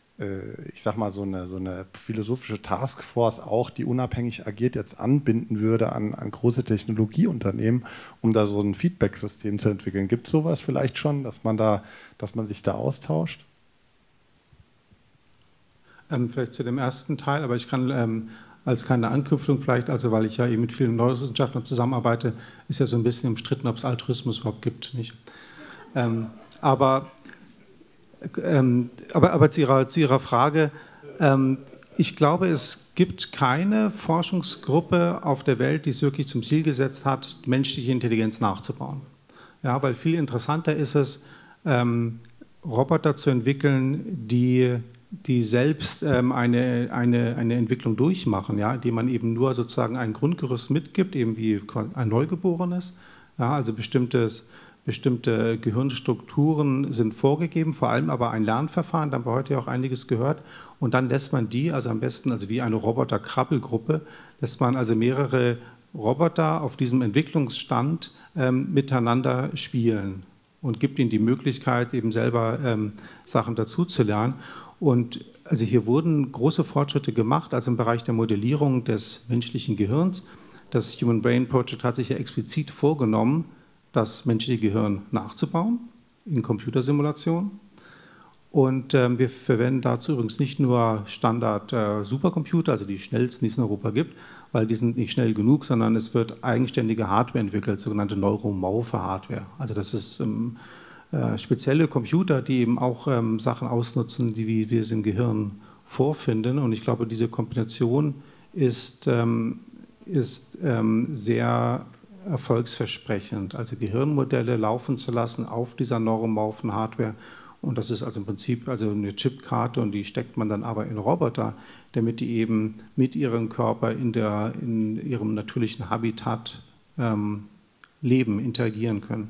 eine philosophische Taskforce auch, die unabhängig agiert, jetzt anbinden würde an große Technologieunternehmen, um da so ein Feedback-System zu entwickeln. Gibt es sowas vielleicht schon, dass man sich da austauscht? Vielleicht zu dem ersten Teil, aber ich kann als kleine Anknüpfung vielleicht, also weil ich ja eben mit vielen Neurowissenschaftlern zusammenarbeite, ist ja so ein bisschen umstritten, ob es Altruismus überhaupt gibt. Nicht? Aber zu Ihrer Frage, ich glaube, es gibt keine Forschungsgruppe auf der Welt, die es wirklich zum Ziel gesetzt hat, menschliche Intelligenz nachzubauen. Ja, weil viel interessanter ist es, Roboter zu entwickeln, die selbst eine Entwicklung durchmachen, ja, indem man eben nur sozusagen ein Grundgerüst mitgibt, eben wie ein Neugeborenes. Ja, also bestimmte Gehirnstrukturen sind vorgegeben, vor allem aber ein Lernverfahren, da haben wir heute ja auch einiges gehört. Und dann lässt man die, also am besten, also wie eine Roboter-Krabbelgruppe, lässt man also mehrere Roboter auf diesem Entwicklungsstand miteinander spielen und gibt ihnen die Möglichkeit, eben selber Sachen dazuzulernen. Und also hier wurden große Fortschritte gemacht, also im Bereich der Modellierung des menschlichen Gehirns. Das Human Brain Project hat sich ja explizit vorgenommen, das menschliche Gehirn nachzubauen in Computersimulationen. Und wir verwenden dazu übrigens nicht nur Standard-Supercomputer, also die schnellsten, die es in Europa gibt, weil die sind nicht schnell genug, sondern es wird eigenständige Hardware entwickelt, sogenannte neuromorphe Hardware. Also das ist spezielle Computer, die eben auch Sachen ausnutzen, die wir im Gehirn vorfinden. Und ich glaube, diese Kombination ist sehr erfolgsversprechend, also Gehirnmodelle laufen zu lassen auf dieser neuromorphen Hardware. Und das ist also im Prinzip also eine Chipkarte und die steckt man dann aber in Roboter, damit die eben mit ihrem Körper in ihrem natürlichen Habitat leben, interagieren können.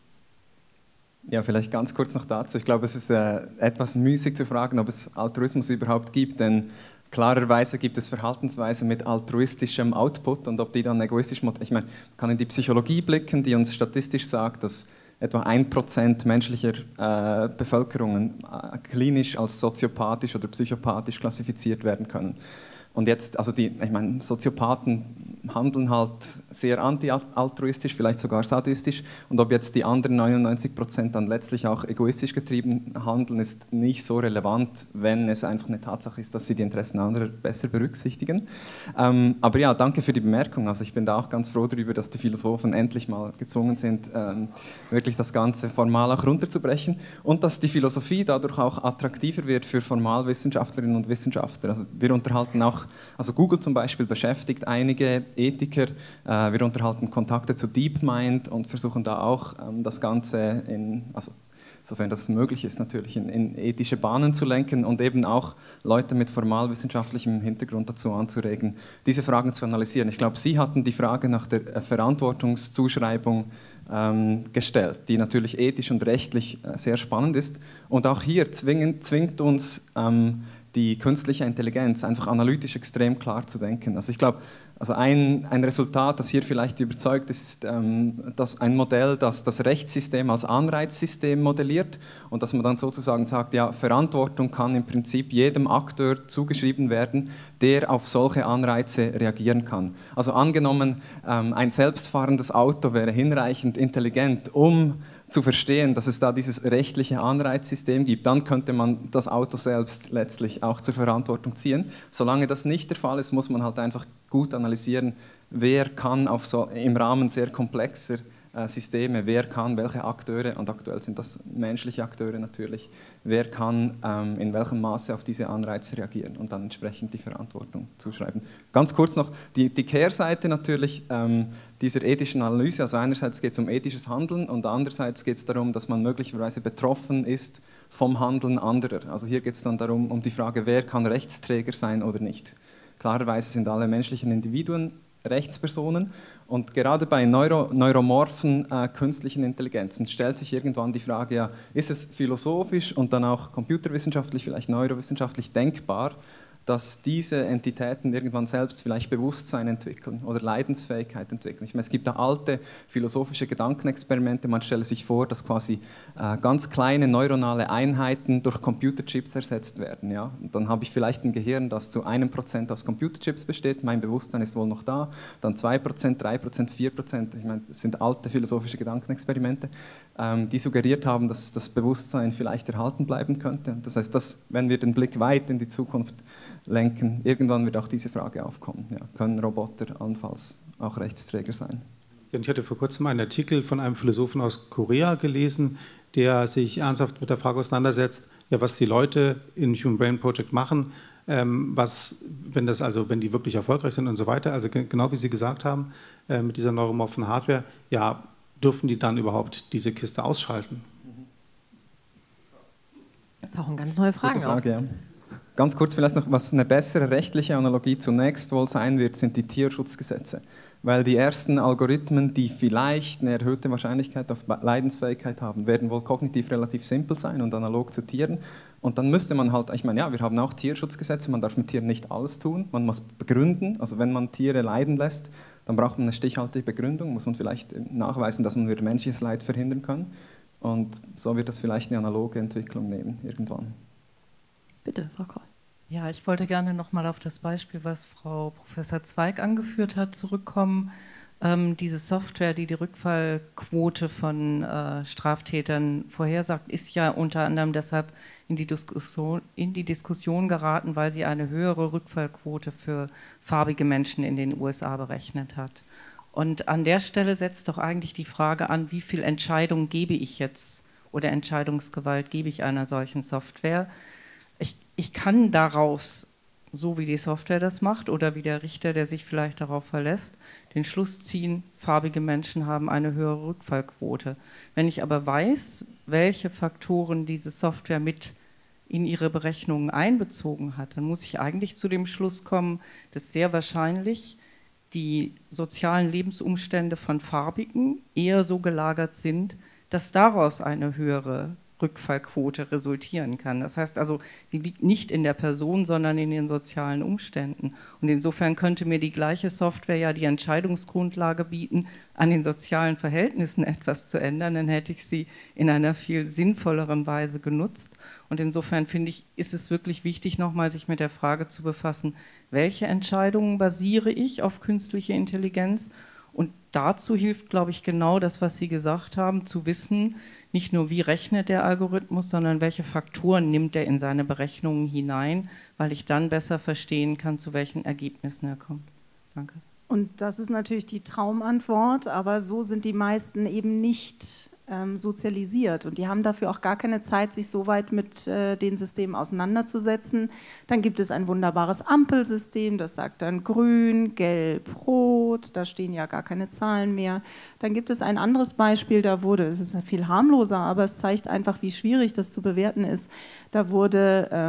Ja, vielleicht ganz kurz noch dazu. Ich glaube, es ist etwas müßig zu fragen, ob es Altruismus überhaupt gibt, denn klarerweise gibt es Verhaltensweisen mit altruistischem Output und ob die dann egoistisch... Ich meine, man kann in die Psychologie blicken, die uns statistisch sagt, dass etwa 1% menschlicher Bevölkerungen klinisch als soziopathisch oder psychopathisch klassifiziert werden können. Und jetzt, also ich meine, Soziopathen handeln halt sehr anti-altruistisch, vielleicht sogar sadistisch. Und ob jetzt die anderen 99% dann letztlich auch egoistisch getrieben handeln, ist nicht so relevant, wenn es einfach eine Tatsache ist, dass sie die Interessen anderer besser berücksichtigen. Aber ja, danke für die Bemerkung. Also ich bin da auch ganz froh darüber, dass die Philosophen endlich mal gezwungen sind, wirklich das Ganze formal auch runterzubrechen und dass die Philosophie dadurch auch attraktiver wird für Formalwissenschaftlerinnen und Wissenschaftler. Also wir unterhalten auch, also Google zum Beispiel beschäftigt einige Ethiker, wir unterhalten Kontakte zu DeepMind und versuchen da auch das Ganze sofern das möglich ist, natürlich in ethische Bahnen zu lenken und eben auch Leute mit formalwissenschaftlichem Hintergrund dazu anzuregen, diese Fragen zu analysieren. Ich glaube, Sie hatten die Frage nach der Verantwortungszuschreibung gestellt, die natürlich ethisch und rechtlich sehr spannend ist. Und auch hier zwingt uns die künstliche Intelligenz einfach analytisch extrem klar zu denken. Also ich glaube, ein Resultat, das hier vielleicht überzeugt, ist dass ein Modell, das das Rechtssystem als Anreizsystem modelliert und dass man dann sozusagen sagt, ja, Verantwortung kann im Prinzip jedem Akteur zugeschrieben werden, der auf solche Anreize reagieren kann. Also angenommen, ein selbstfahrendes Auto wäre hinreichend intelligent, um zu verstehen, dass es da dieses rechtliche Anreizsystem gibt, dann könnte man das Auto selbst letztlich auch zur Verantwortung ziehen. Solange das nicht der Fall ist, muss man halt einfach gut analysieren, wer kann im Rahmen sehr komplexer Systeme, wer kann, welche Akteure, und aktuell sind das menschliche Akteure natürlich, wer kann in welchem Maße auf diese Anreize reagieren und dann entsprechend die Verantwortung zuschreiben. Ganz kurz noch die Kehrseite natürlich dieser ethischen Analyse, also einerseits geht es um ethisches Handeln und andererseits geht es darum, dass man möglicherweise betroffen ist vom Handeln anderer. Also hier geht es dann darum, um die Frage, wer kann Rechtsträger sein oder nicht. Klarerweise sind alle menschlichen Individuen Rechtspersonen und gerade bei neuromorphen künstlichen Intelligenzen stellt sich irgendwann die Frage, ja, ist es philosophisch und dann auch computerwissenschaftlich, vielleicht neurowissenschaftlich denkbar, dass diese Entitäten irgendwann selbst vielleicht Bewusstsein entwickeln oder Leidensfähigkeit entwickeln. Ich meine, es gibt da alte philosophische Gedankenexperimente, man stelle sich vor, dass quasi ganz kleine neuronale Einheiten durch Computerchips ersetzt werden. Ja? Und dann habe ich vielleicht ein Gehirn, das zu 1% aus Computerchips besteht, mein Bewusstsein ist wohl noch da, dann 2%, 3%, 4%, ich meine, das sind alte philosophische Gedankenexperimente, die suggeriert haben, dass das Bewusstsein vielleicht erhalten bleiben könnte. Das heißt, wenn wir den Blick weit in die Zukunft lenken. Irgendwann wird auch diese Frage aufkommen. Ja, können Roboter allenfalls auch Rechtsträger sein? Ja, ich hatte vor kurzem einen Artikel von einem Philosophen aus Korea gelesen, der sich ernsthaft mit der Frage auseinandersetzt, ja, was die Leute in Human Brain Project machen, wenn die wirklich erfolgreich sind und so weiter, also genau wie Sie gesagt haben, mit dieser neuromorphen Hardware, ja, dürfen die dann überhaupt diese Kiste ausschalten? Da tauchen ganz neue Fragen auf. Ja. Ganz kurz vielleicht noch, was eine bessere rechtliche Analogie zunächst wohl sein wird, sind die Tierschutzgesetze. Weil die ersten Algorithmen, die vielleicht eine erhöhte Wahrscheinlichkeit auf Leidensfähigkeit haben, werden wohl kognitiv relativ simpel sein und analog zu Tieren. Und dann müsste man halt, ich meine, ja, wir haben auch Tierschutzgesetze, man darf mit Tieren nicht alles tun, man muss begründen, also wenn man Tiere leiden lässt, dann braucht man eine stichhaltige Begründung, muss man vielleicht nachweisen, dass man wieder menschliches Leid verhindern kann. Und so wird das vielleicht eine analoge Entwicklung nehmen, irgendwann. Bitte, Frau Koll. Ja, ich wollte gerne noch mal auf das Beispiel, was Frau Professor Zweig angeführt hat, zurückkommen. Diese Software, die die Rückfallquote von Straftätern vorhersagt, ist ja unter anderem deshalb in die Diskussion geraten, weil sie eine höhere Rückfallquote für farbige Menschen in den USA berechnet hat. Und an der Stelle setzt doch eigentlich die Frage an, wie viel Entscheidung gebe ich jetzt oder Entscheidungsgewalt gebe ich einer solchen Software. Ich kann daraus, so wie die Software das macht oder wie der Richter, der sich vielleicht darauf verlässt, den Schluss ziehen, farbige Menschen haben eine höhere Rückfallquote. Wenn ich aber weiß, welche Faktoren diese Software mit in ihre Berechnungen einbezogen hat, dann muss ich eigentlich zu dem Schluss kommen, dass sehr wahrscheinlich die sozialen Lebensumstände von Farbigen eher so gelagert sind, dass daraus eine höhere Rückfallquote resultieren kann. Das heißt also, die liegt nicht in der Person, sondern in den sozialen Umständen. Und insofern könnte mir die gleiche Software ja die Entscheidungsgrundlage bieten, an den sozialen Verhältnissen etwas zu ändern, dann hätte ich sie in einer viel sinnvolleren Weise genutzt. Und insofern finde ich, ist es wirklich wichtig, nochmal sich mit der Frage zu befassen, welche Entscheidungen basiere ich auf künstliche Intelligenz? Und dazu hilft, glaube ich, genau das, was Sie gesagt haben, zu wissen, nicht nur, wie rechnet der Algorithmus, sondern welche Faktoren nimmt er in seine Berechnungen hinein, weil ich dann besser verstehen kann, zu welchen Ergebnissen er kommt. Danke. Und das ist natürlich die Traumantwort, aber so sind die meisten eben nicht sozialisiert und die haben dafür auch gar keine Zeit, sich so weit mit den Systemen auseinanderzusetzen. Dann gibt es ein wunderbares Ampelsystem, das sagt dann grün, gelb, rot, da stehen ja gar keine Zahlen mehr. Dann gibt es ein anderes Beispiel, das ist viel harmloser, aber es zeigt einfach, wie schwierig das zu bewerten ist. Da wurde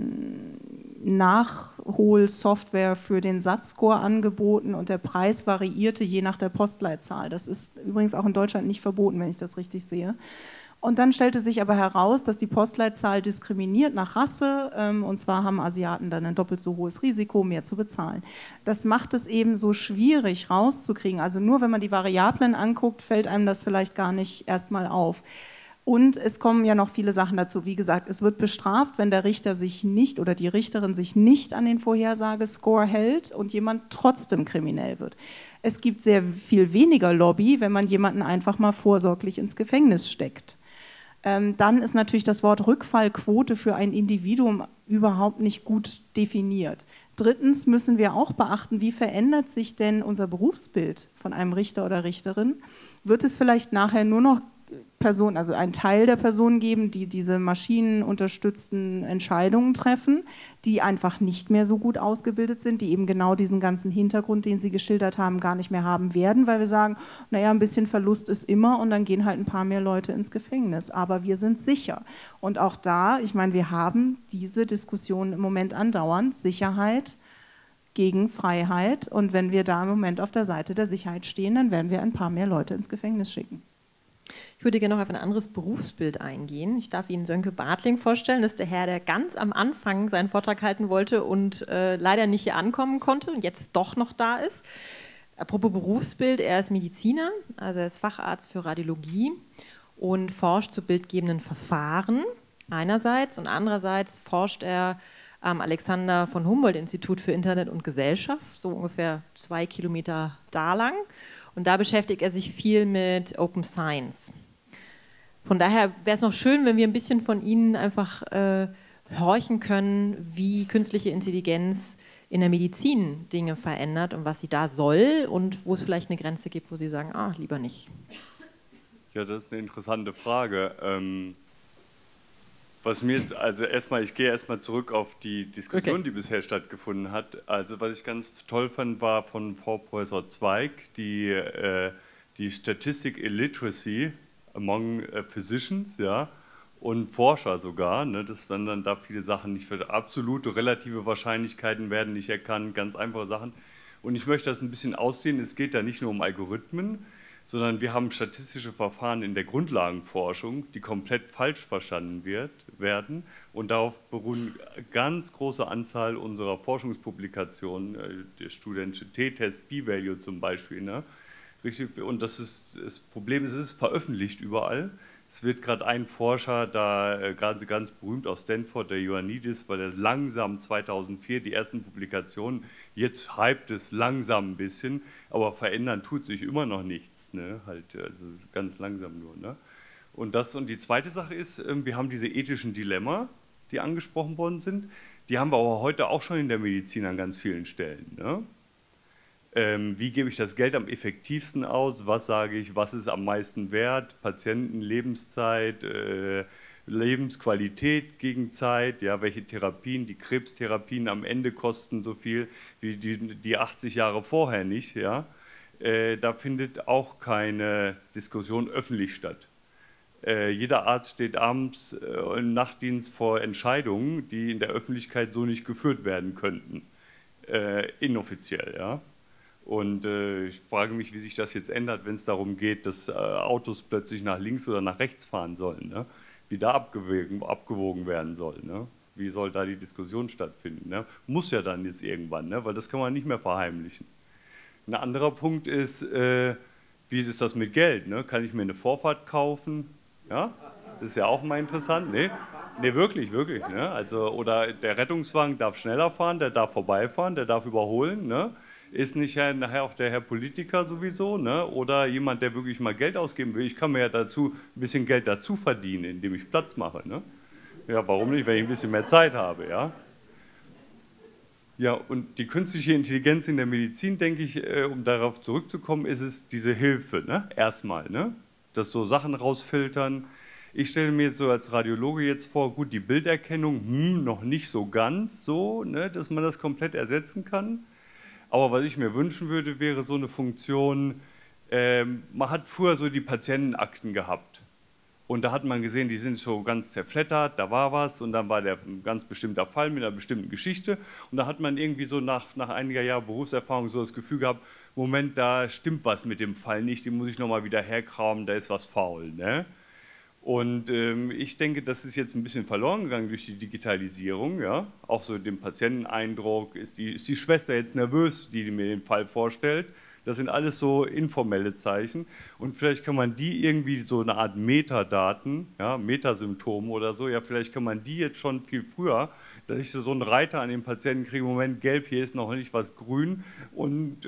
Nachholsoftware für den Satzscore angeboten und der Preis variierte je nach der Postleitzahl. Das ist übrigens auch in Deutschland nicht verboten, wenn ich das richtig sehe. Und dann stellte sich aber heraus, dass die Postleitzahl diskriminiert nach Rasse, und zwar haben Asiaten dann ein doppelt so hohes Risiko, mehr zu bezahlen. Das macht es eben so schwierig rauszukriegen. Also nur wenn man die Variablen anguckt, fällt einem das vielleicht gar nicht erstmal auf. Und es kommen ja noch viele Sachen dazu. Wie gesagt, es wird bestraft, wenn der Richter sich nicht oder die Richterin sich nicht an den Vorhersagescore hält und jemand trotzdem kriminell wird. Es gibt sehr viel weniger Lobby, wenn man jemanden einfach mal vorsorglich ins Gefängnis steckt. Dann ist natürlich das Wort Rückfallquote für ein Individuum überhaupt nicht gut definiert. Drittens müssen wir auch beachten, wie verändert sich denn unser Berufsbild von einem Richter oder Richterin? Wird es vielleicht nachher nur noch Personen, also einen Teil der Personen geben, die diese maschinenunterstützten Entscheidungen treffen, die einfach nicht mehr so gut ausgebildet sind, die eben genau diesen ganzen Hintergrund, den Sie geschildert haben, gar nicht mehr haben werden, weil wir sagen, naja, ein bisschen Verlust ist immer und dann gehen halt ein paar mehr Leute ins Gefängnis. Aber wir sind sicher. Und auch da, ich meine, wir haben diese Diskussion im Moment andauernd, Sicherheit gegen Freiheit. Und wenn wir da im Moment auf der Seite der Sicherheit stehen, dann werden wir ein paar mehr Leute ins Gefängnis schicken. Ich würde gerne noch auf ein anderes Berufsbild eingehen. Ich darf Ihnen Sönke Bartling vorstellen. Das ist der Herr, der ganz am Anfang seinen Vortrag halten wollte und leider nicht hier ankommen konnte und jetzt doch noch da ist. Apropos Berufsbild, er ist Mediziner, also er ist Facharzt für Radiologie und forscht zu bildgebenden Verfahren einerseits und andererseits forscht er am Alexander von Humboldt-Institut für Internet und Gesellschaft, so ungefähr 2 Kilometer da lang. Und da beschäftigt er sich viel mit Open Science. Von daher wäre es noch schön, wenn wir ein bisschen von Ihnen einfach horchen können, wie künstliche Intelligenz in der Medizin Dinge verändert und was sie da soll und wo es vielleicht eine Grenze gibt, wo Sie sagen, lieber nicht. Ja, das ist eine interessante Frage. Was mir jetzt, also erstmal, ich gehe erstmal zurück auf die Diskussion, die bisher stattgefunden hat. Also was ich ganz toll fand, war von Frau Professor Zweig, die Statistic Illiteracy among Physicians, ja, und Forscher sogar, ne, dass dann da viele Sachen nicht für absolute, relative Wahrscheinlichkeiten werden nicht erkannt, ganz einfache Sachen. Und ich möchte das ein bisschen ausziehen, es geht da nicht nur um Algorithmen, sondern wir haben statistische Verfahren in der Grundlagenforschung, die komplett falsch verstanden werden und darauf beruhen eine ganz große Anzahl unserer Forschungspublikationen, der studentische T-Test, P-Value zum Beispiel. Ne? Richtig, und das Problem ist, es ist veröffentlicht überall. Es wird gerade ein Forscher, da gerade ganz berühmt aus Stanford, der Ioannidis, weil er langsam 2004 die ersten Publikationen, jetzt hypt es langsam ein bisschen, aber verändern tut sich immer noch nichts. Ne? Halt, also ganz langsam nur. Ne? Und die zweite Sache ist, wir haben diese ethischen Dilemma, die angesprochen worden sind. Die haben wir aber heute auch schon in der Medizin an ganz vielen Stellen. Ne? Wie gebe ich das Geld am effektivsten aus? Was sage ich, was ist am meisten wert? Patienten, Lebenszeit, Lebensqualität gegen Zeit, ja, welche Therapien, die Krebstherapien am Ende kosten so viel wie die 80 Jahre vorher nicht, ja. Da findet auch keine Diskussion öffentlich statt. Jeder Arzt steht abends im Nachtdienst vor Entscheidungen, die in der Öffentlichkeit so nicht geführt werden könnten, inoffiziell. Ja? Und ich frage mich, wie sich das jetzt ändert, wenn es darum geht, dass Autos plötzlich nach links oder nach rechts fahren sollen, ne? Wie da abgewogen werden soll. Ne? Wie soll da die Diskussion stattfinden? Ne? Muss ja dann jetzt irgendwann, ne? Weil das kann man nicht mehr verheimlichen. Ein anderer Punkt ist, wie ist das mit Geld? Ne? Kann ich mir eine Vorfahrt kaufen? Ja? Das ist ja auch mal interessant. Nee, wirklich. Ne? Also, oder der Rettungswagen darf schneller fahren, der darf vorbeifahren, der darf überholen. Ne? Ist nicht nachher auch der Herr Politiker sowieso? Ne? Oder jemand, der wirklich mal Geld ausgeben will? Ich kann mir ja dazu ein bisschen Geld dazu verdienen, indem ich Platz mache. Ne? Ja, warum nicht, wenn ich ein bisschen mehr Zeit habe? Ja? Ja, und die künstliche Intelligenz in der Medizin, denke ich, um darauf zurückzukommen, ist es diese Hilfe, ne? Erstmal, ne? Dass so Sachen rausfiltern. Ich stelle mir jetzt so als Radiologe jetzt vor, gut, die Bilderkennung, noch nicht so ganz so, ne? Dass man das komplett ersetzen kann. Aber was ich mir wünschen würde, wäre so eine Funktion, man hat früher so die Patientenakten gehabt. Und da hat man gesehen, die sind so ganz zerflettert, da war was und dann war der ein ganz bestimmter Fall mit einer bestimmten Geschichte. Und da hat man irgendwie so nach einiger Jahre Berufserfahrung so das Gefühl gehabt, Moment, da stimmt was mit dem Fall nicht, den muss ich nochmal wieder herkramen, da ist was faul. Ne? Und ich denke, das ist jetzt ein bisschen verloren gegangen durch die Digitalisierung. Ja? Auch so den Patienteneindruck, ist die Schwester jetzt nervös, die mir den Fall vorstellt. Das sind alles so informelle Zeichen und vielleicht kann man die irgendwie so eine Art Metadaten, ja, Metasymptome oder so, ja, vielleicht kann man die jetzt schon viel früher, dass ich so einen Reiter an den Patienten kriege, Moment, gelb, hier ist noch nicht was grün und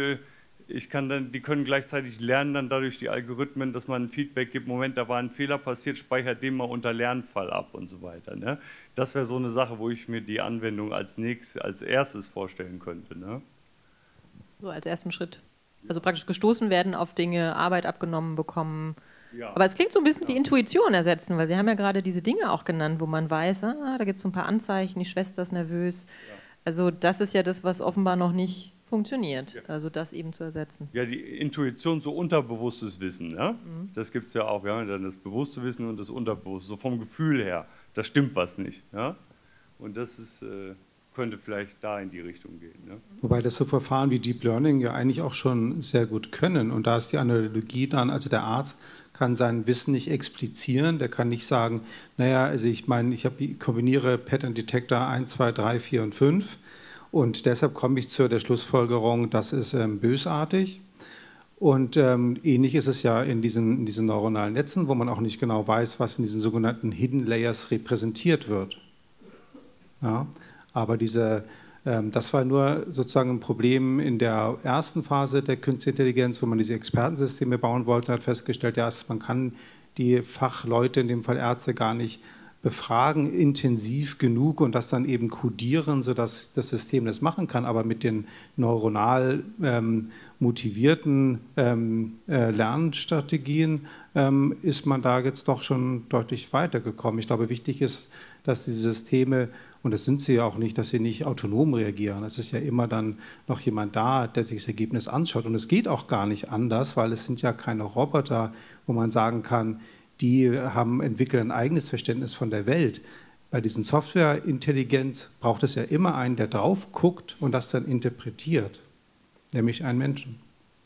die können gleichzeitig lernen dann dadurch die Algorithmen, dass man ein Feedback gibt, Moment, da war ein Fehler passiert, speichert den mal unter Lernfall ab und so weiter. Ne? Das wäre so eine Sache, wo ich mir die Anwendung als erstes vorstellen könnte. Ne? So als ersten Schritt. Also praktisch gestoßen werden auf Dinge, Arbeit abgenommen bekommen. Ja. Aber es klingt so ein bisschen wie Intuition ersetzen, weil Sie haben ja gerade diese Dinge auch genannt, wo man weiß, da gibt es so ein paar Anzeichen, die Schwester ist nervös. Ja. Also das ist ja das, was offenbar noch nicht funktioniert, ja. Also das eben zu ersetzen. Ja, die Intuition, so unterbewusstes Wissen, ja? Das gibt es ja auch. Wir haben dann das bewusste Wissen und das Unterbewusste, so vom Gefühl her, da stimmt was nicht. Ja? Und das ist... könnte vielleicht da in die Richtung gehen. Ne? Wobei das so Verfahren wie Deep Learning ja eigentlich auch schon sehr gut können. Und da ist die Analogie dann, also der Arzt kann sein Wissen nicht explizieren, der kann nicht sagen, naja, also ich meine, ich kombiniere Pattern Detector 1, 2, 3, 4 und 5 und deshalb komme ich zu der Schlussfolgerung, das ist bösartig. Und ähnlich ist es ja in diesen neuronalen Netzen, wo man auch nicht genau weiß, was in diesen sogenannten Hidden Layers repräsentiert wird. Ja. Aber das war nur sozusagen ein Problem in der ersten Phase der künstlichen Intelligenz, wo man diese Expertensysteme bauen wollte und hat festgestellt, ja, man kann die Fachleute, in dem Fall Ärzte, gar nicht befragen, intensiv genug und das dann eben kodieren, sodass das System das machen kann. Aber mit den neuronal motivierten Lernstrategien ist man da jetzt doch schon deutlich weitergekommen. Ich glaube, wichtig ist, dass diese Systeme, und das sind sie ja auch nicht, dass sie nicht autonom reagieren. Es ist ja immer dann noch jemand da, der sich das Ergebnis anschaut. Und es geht auch gar nicht anders, weil es sind ja keine Roboter, wo man sagen kann, die entwickeln ein eigenes Verständnis von der Welt. Bei diesen Softwareintelligenz braucht es ja immer einen, der drauf guckt und das dann interpretiert, nämlich einen Menschen.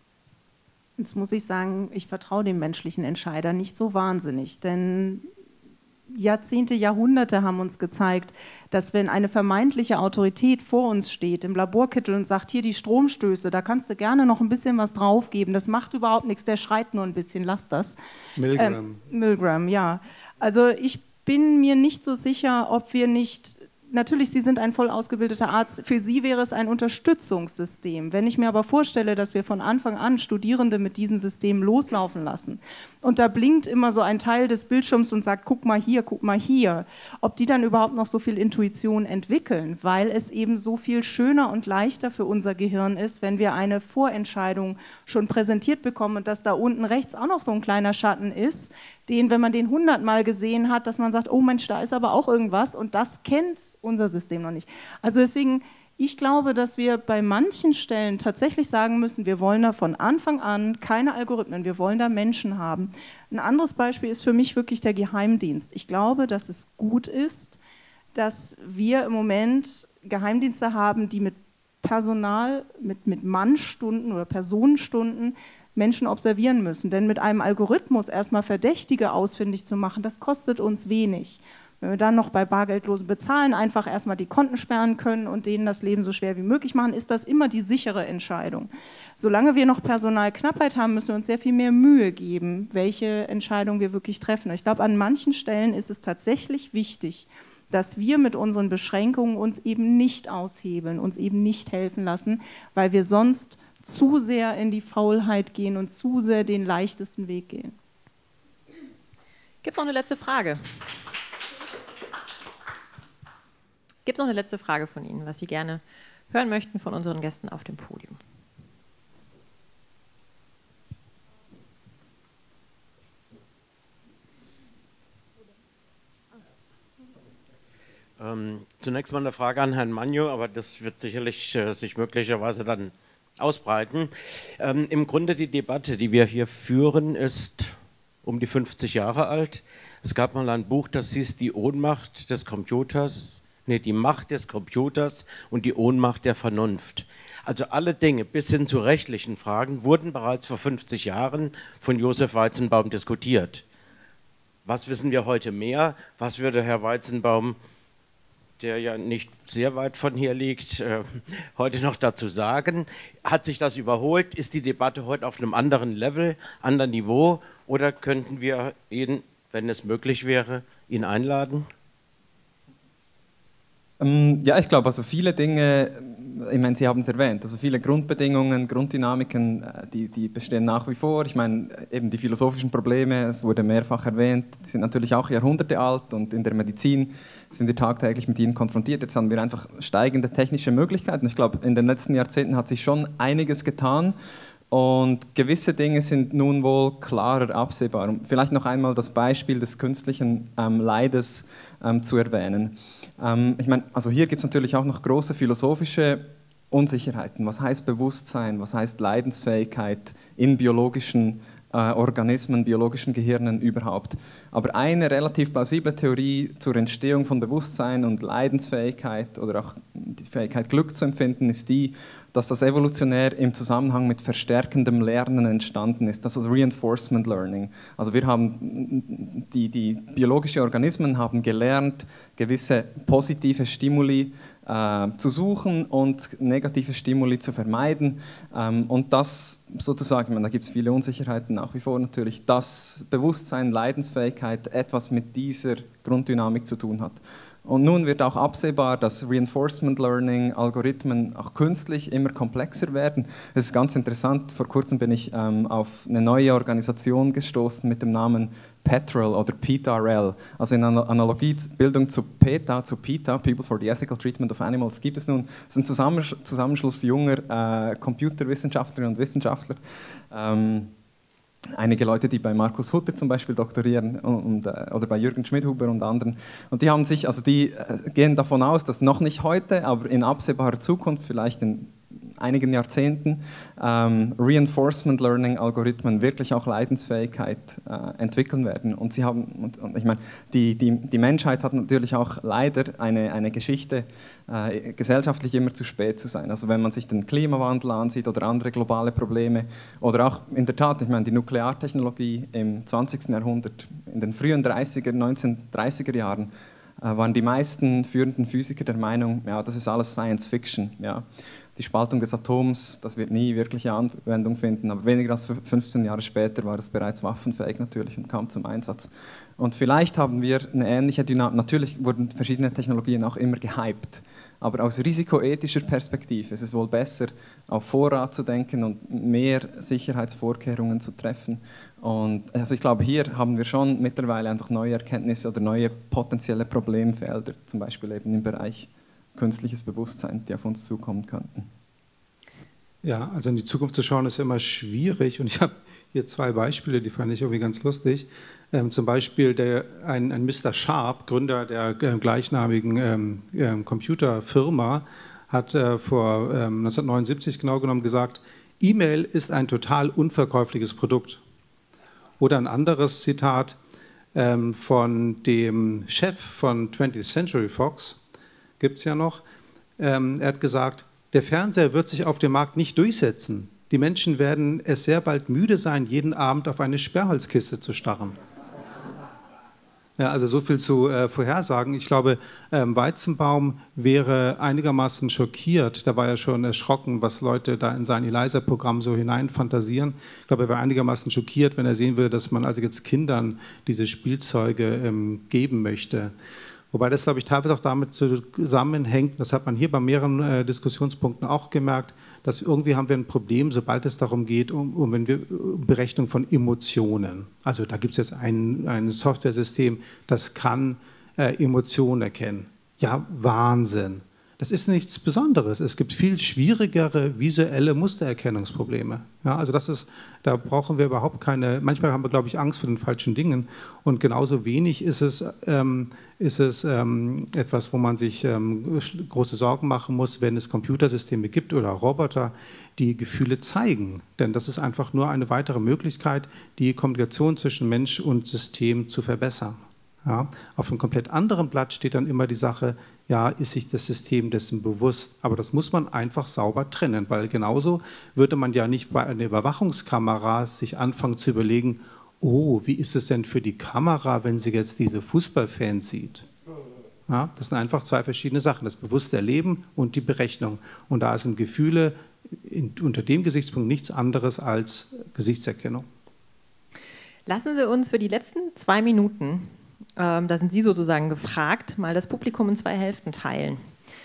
Jetzt muss ich sagen, ich vertraue dem menschlichen Entscheider nicht so wahnsinnig, denn Jahrzehnte, Jahrhunderte haben uns gezeigt, dass wenn eine vermeintliche Autorität vor uns steht im Laborkittel und sagt, hier die Stromstöße, da kannst du gerne noch ein bisschen was draufgeben, das macht überhaupt nichts, der schreit nur ein bisschen, lass das. Milgram. Milgram, ja. Also ich bin mir nicht so sicher, ob wir nicht, natürlich, Sie sind ein voll ausgebildeter Arzt, für Sie wäre es ein Unterstützungssystem. Wenn ich mir aber vorstelle, dass wir von Anfang an Studierende mit diesen Systemen loslaufen lassen und da blinkt immer so ein Teil des Bildschirms und sagt, guck mal hier, ob die dann überhaupt noch so viel Intuition entwickeln, weil es eben so viel schöner und leichter für unser Gehirn ist, wenn wir eine Vorentscheidung schon präsentiert bekommen und dass da unten rechts auch noch so ein kleiner Schatten ist, den, wenn man den 100-mal gesehen hat, dass man sagt, oh Mensch, da ist aber auch irgendwas und das kennt unser System noch nicht. Also deswegen, ich glaube, dass wir bei manchen Stellen tatsächlich sagen müssen, wir wollen da von Anfang an keine Algorithmen, wir wollen da Menschen haben. Ein anderes Beispiel ist für mich wirklich der Geheimdienst. Ich glaube, dass es gut ist, dass wir im Moment Geheimdienste haben, die mit Personal, mit Mannstunden oder Personenstunden Menschen observieren müssen. Denn mit einem Algorithmus erstmal Verdächtige ausfindig zu machen, das kostet uns wenig. Wenn wir dann noch bei bargeldlosem Bezahlen einfach erstmal die Konten sperren können und denen das Leben so schwer wie möglich machen, ist das immer die sichere Entscheidung. Solange wir noch Personalknappheit haben, müssen wir uns sehr viel mehr Mühe geben, welche Entscheidung wir wirklich treffen. Ich glaube, an manchen Stellen ist es tatsächlich wichtig, dass wir mit unseren Beschränkungen uns eben nicht aushebeln, uns eben nicht helfen lassen, weil wir sonst zu sehr in die Faulheit gehen und zu sehr den leichtesten Weg gehen. Gibt es noch eine letzte Frage? Gibt es noch eine letzte Frage von Ihnen, was Sie gerne hören möchten von unseren Gästen auf dem Podium? Zunächst mal eine Frage an Herrn Magno, aber das wird sicherlich sich möglicherweise dann ausbreiten. Im Grunde die Debatte, die wir hier führen, ist um die 50 Jahre alt. Es gab mal ein Buch, das hieß Die Ohnmacht des Computers, die Macht des Computers und die Ohnmacht der Vernunft. Also alle Dinge bis hin zu rechtlichen Fragen wurden bereits vor 50 Jahren von Josef Weizenbaum diskutiert. Was wissen wir heute mehr? Was würde Herr Weizenbaum, der ja nicht sehr weit von hier liegt, heute noch dazu sagen? Hat sich das überholt? Ist die Debatte heute auf einem anderen Level, anderen Niveau? Oder könnten wir ihn, wenn es möglich wäre, ihn einladen? Ja, ich glaube, also viele Dinge, ich meine, Sie haben es erwähnt, also viele Grundbedingungen, Grunddynamiken, die bestehen nach wie vor. Ich meine, eben die philosophischen Probleme, es wurde mehrfach erwähnt, sind natürlich auch Jahrhunderte alt und in der Medizin sind wir tagtäglich mit ihnen konfrontiert. Jetzt haben wir einfach steigende technische Möglichkeiten. Ich glaube, in den letzten Jahrzehnten hat sich schon einiges getan und gewisse Dinge sind nun wohl klarer absehbar. Vielleicht noch einmal das Beispiel des künstlichen Leides zu erwähnen. Ich meine, also hier gibt es natürlich auch noch große philosophische Unsicherheiten. Was heißt Bewusstsein? Was heißt Leidensfähigkeit in biologischen Organismen, biologischen Gehirnen überhaupt? Aber eine relativ plausible Theorie zur Entstehung von Bewusstsein und Leidensfähigkeit oder auch die Fähigkeit, Glück zu empfinden, ist die, dass das evolutionär im Zusammenhang mit verstärkendem Lernen entstanden ist, das ist Reinforcement Learning. Also wir haben, die biologischen Organismen haben gelernt, gewisse positive Stimuli zu suchen und negative Stimuli zu vermeiden. Und das sozusagen, ich meine, da gibt es viele Unsicherheiten nach wie vor natürlich, dass Bewusstsein, Leidensfähigkeit etwas mit dieser Grunddynamik zu tun hat. Und nun wird auch absehbar, dass Reinforcement Learning, Algorithmen auch künstlich immer komplexer werden. Es ist ganz interessant, vor kurzem bin ich auf eine neue Organisation gestoßen mit dem Namen PETRL oder PETRL. Also in Analogiebildung zu PETA, zu PETA, People for the Ethical Treatment of Animals, gibt es nun, es ist ein Zusammenschluss junger Computerwissenschaftlerinnen und Wissenschaftler, einige Leute, die bei Markus Hutter zum Beispiel doktorieren oder bei Jürgen Schmidhuber und anderen. Und die haben sich, also die gehen davon aus, dass noch nicht heute, aber in absehbarer Zukunft, vielleicht in einigen Jahrzehnten, Reinforcement Learning Algorithmen wirklich auch Leidensfähigkeit entwickeln werden. Und sie haben, und ich meine, die Menschheit hat natürlich auch leider eine Geschichte, gesellschaftlich immer zu spät zu sein. Also wenn man sich den Klimawandel ansieht oder andere globale Probleme oder auch in der Tat, ich meine, die Nukleartechnologie im 20. Jahrhundert, in den frühen 1930er Jahren, waren die meisten führenden Physiker der Meinung, ja, das ist alles Science Fiction. Ja. Die Spaltung des Atoms, das wird nie wirkliche Anwendung finden, aber weniger als 15 Jahre später war es bereits waffenfähig natürlich und kam zum Einsatz. Und vielleicht haben wir eine ähnliche Dynamik, natürlich wurden verschiedene Technologien auch immer gehypt, aber aus risikoethischer Perspektive ist es wohl besser, auf Vorrat zu denken und mehr Sicherheitsvorkehrungen zu treffen. Und also ich glaube, hier haben wir schon mittlerweile einfach neue Erkenntnisse oder neue potenzielle Problemfelder, zum Beispiel eben im Bereich künstliches Bewusstsein, die auf uns zukommen könnten. Ja, also in die Zukunft zu schauen ist ja immer schwierig und ich habe hier 2 Beispiele, die fand ich irgendwie ganz lustig. Zum Beispiel ein Mr. Sharp, Gründer der gleichnamigen Computerfirma, hat vor 1979 genau genommen gesagt, E-Mail ist ein total unverkäufliches Produkt. Oder ein anderes Zitat von dem Chef von 20th Century Fox, gibt es ja noch, er hat gesagt, der Fernseher wird sich auf dem Markt nicht durchsetzen. Die Menschen werden es sehr bald müde sein, jeden Abend auf eine Sperrholzkiste zu starren. Ja, also so viel zu Vorhersagen. Ich glaube, Weizenbaum wäre einigermaßen schockiert. Da war ja schon erschrocken, was Leute da in sein ELIZA-Programm so hineinfantasieren. Ich glaube, er wäre einigermaßen schockiert, wenn er sehen würde, dass man also jetzt Kindern diese Spielzeuge geben möchte. Wobei das, glaube ich, teilweise auch damit zusammenhängt, das hat man hier bei mehreren Diskussionspunkten auch gemerkt, dass irgendwie haben wir ein Problem, sobald es darum geht, um Berechnung von Emotionen. Also da gibt es jetzt ein Softwaresystem, das kann Emotionen erkennen. Ja, Wahnsinn. Das ist nichts Besonderes. Es gibt viel schwierigere visuelle Mustererkennungsprobleme. Ja, also da brauchen wir überhaupt keine, manchmal haben wir, glaube ich, Angst vor den falschen Dingen und genauso wenig ist es etwas, wo man sich große Sorgen machen muss, wenn es Computersysteme gibt oder Roboter, die Gefühle zeigen. Denn das ist einfach nur eine weitere Möglichkeit, die Kommunikation zwischen Mensch und System zu verbessern. Ja, auf einem komplett anderen Blatt steht dann immer die Sache, ja, ist sich das System dessen bewusst. Aber das muss man einfach sauber trennen, weil genauso würde man ja nicht bei einer Überwachungskamera sich anfangen zu überlegen, oh, wie ist es denn für die Kamera, wenn sie jetzt diese Fußballfans sieht? Ja, das sind einfach 2 verschiedene Sachen, das bewusste Erleben und die Berechnung. Und da sind Gefühle unter dem Gesichtspunkt nichts anderes als Gesichtserkennung. Lassen Sie uns für die letzten 2 Minuten, da sind Sie sozusagen gefragt, mal das Publikum in 2 Hälften teilen.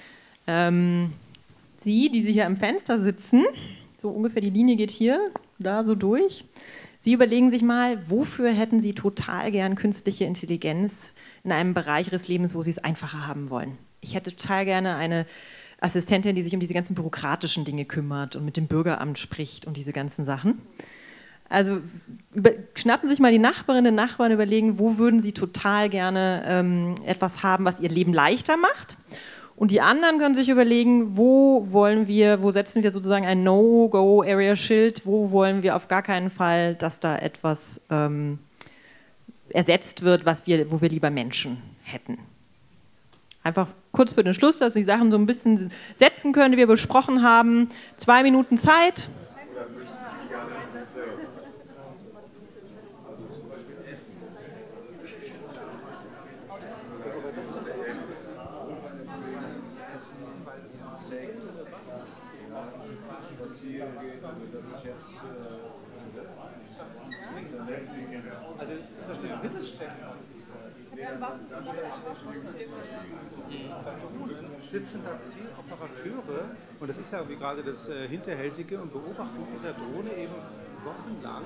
Sie, die hier am Fenster sitzen, so ungefähr die Linie geht hier, da so durch. Sie überlegen sich mal, wofür hätten Sie total gern künstliche Intelligenz in einem Bereich Ihres Lebens, wo Sie es einfacher haben wollen. Ich hätte total gerne eine Assistentin, die sich um diese ganzen bürokratischen Dinge kümmert und mit dem Bürgeramt spricht und diese ganzen Sachen. Also schnappen sich mal die Nachbarinnen und Nachbarn, überlegen, wo würden sie total gerne etwas haben, was ihr Leben leichter macht. Und die anderen können sich überlegen, wo setzen wir sozusagen ein No-Go-Area-Schild, wo wollen wir auf gar keinen Fall, dass da etwas ersetzt wird, wo wir lieber Menschen hätten. Einfach kurz für den Schluss, dass Sie die Sachen so ein bisschen setzen können, die wir besprochen haben. 2 Minuten Zeit. Sitzen da 10 Operateure und das ist ja wie gerade das Hinterhältige und beobachten dieser Drohne eben wochenlang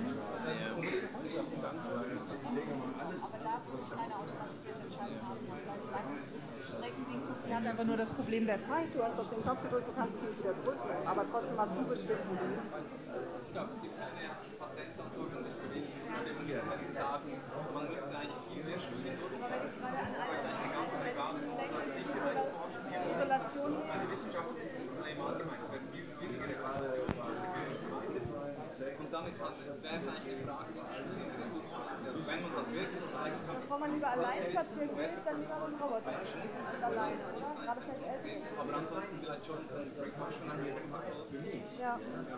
Sie hat einfach nur das Problem der Zeit. Du hast auf den Knopf gedrückt, du kannst es nicht wieder drücken. Aber trotzdem hast du bestimmt. Ich glaube, es gibt eine Patentantwort und ich würde Ihnen zustimmen, wenn Sie sagen, man müsste eigentlich viel mehr Studien durchführen. Eine ganze private Sicherheitsforschung hier. Eine Wissenschaft ist das Problem allgemein. Es werden viel zu wenige Regulationen und dann ist halt, wäre es eigentlich die Frage, was also wenn man das wirklich zeigen kann, bevor man lieber allein platziert ist, dann lieber einen Roboter. Alleine, oder? Gerade vielleicht Eltern. aber ansonsten vielleicht schon so ein Precautionary Protocol. Ja.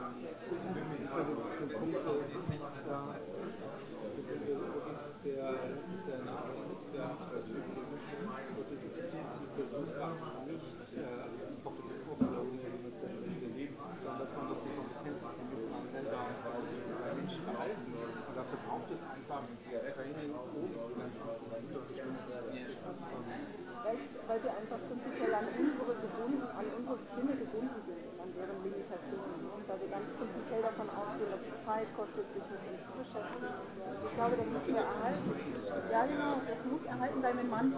Weil wir einfach prinzipiell an unsere Sinne gebunden sind und an deren Limitationen. Und weil wir ganz prinzipiell davon ausgehen, dass es Zeit kostet, sich mit uns zu beschäftigen. Also ich glaube, das müssen wir erhalten. Ja, genau, das muss erhalten bleiben in manchen.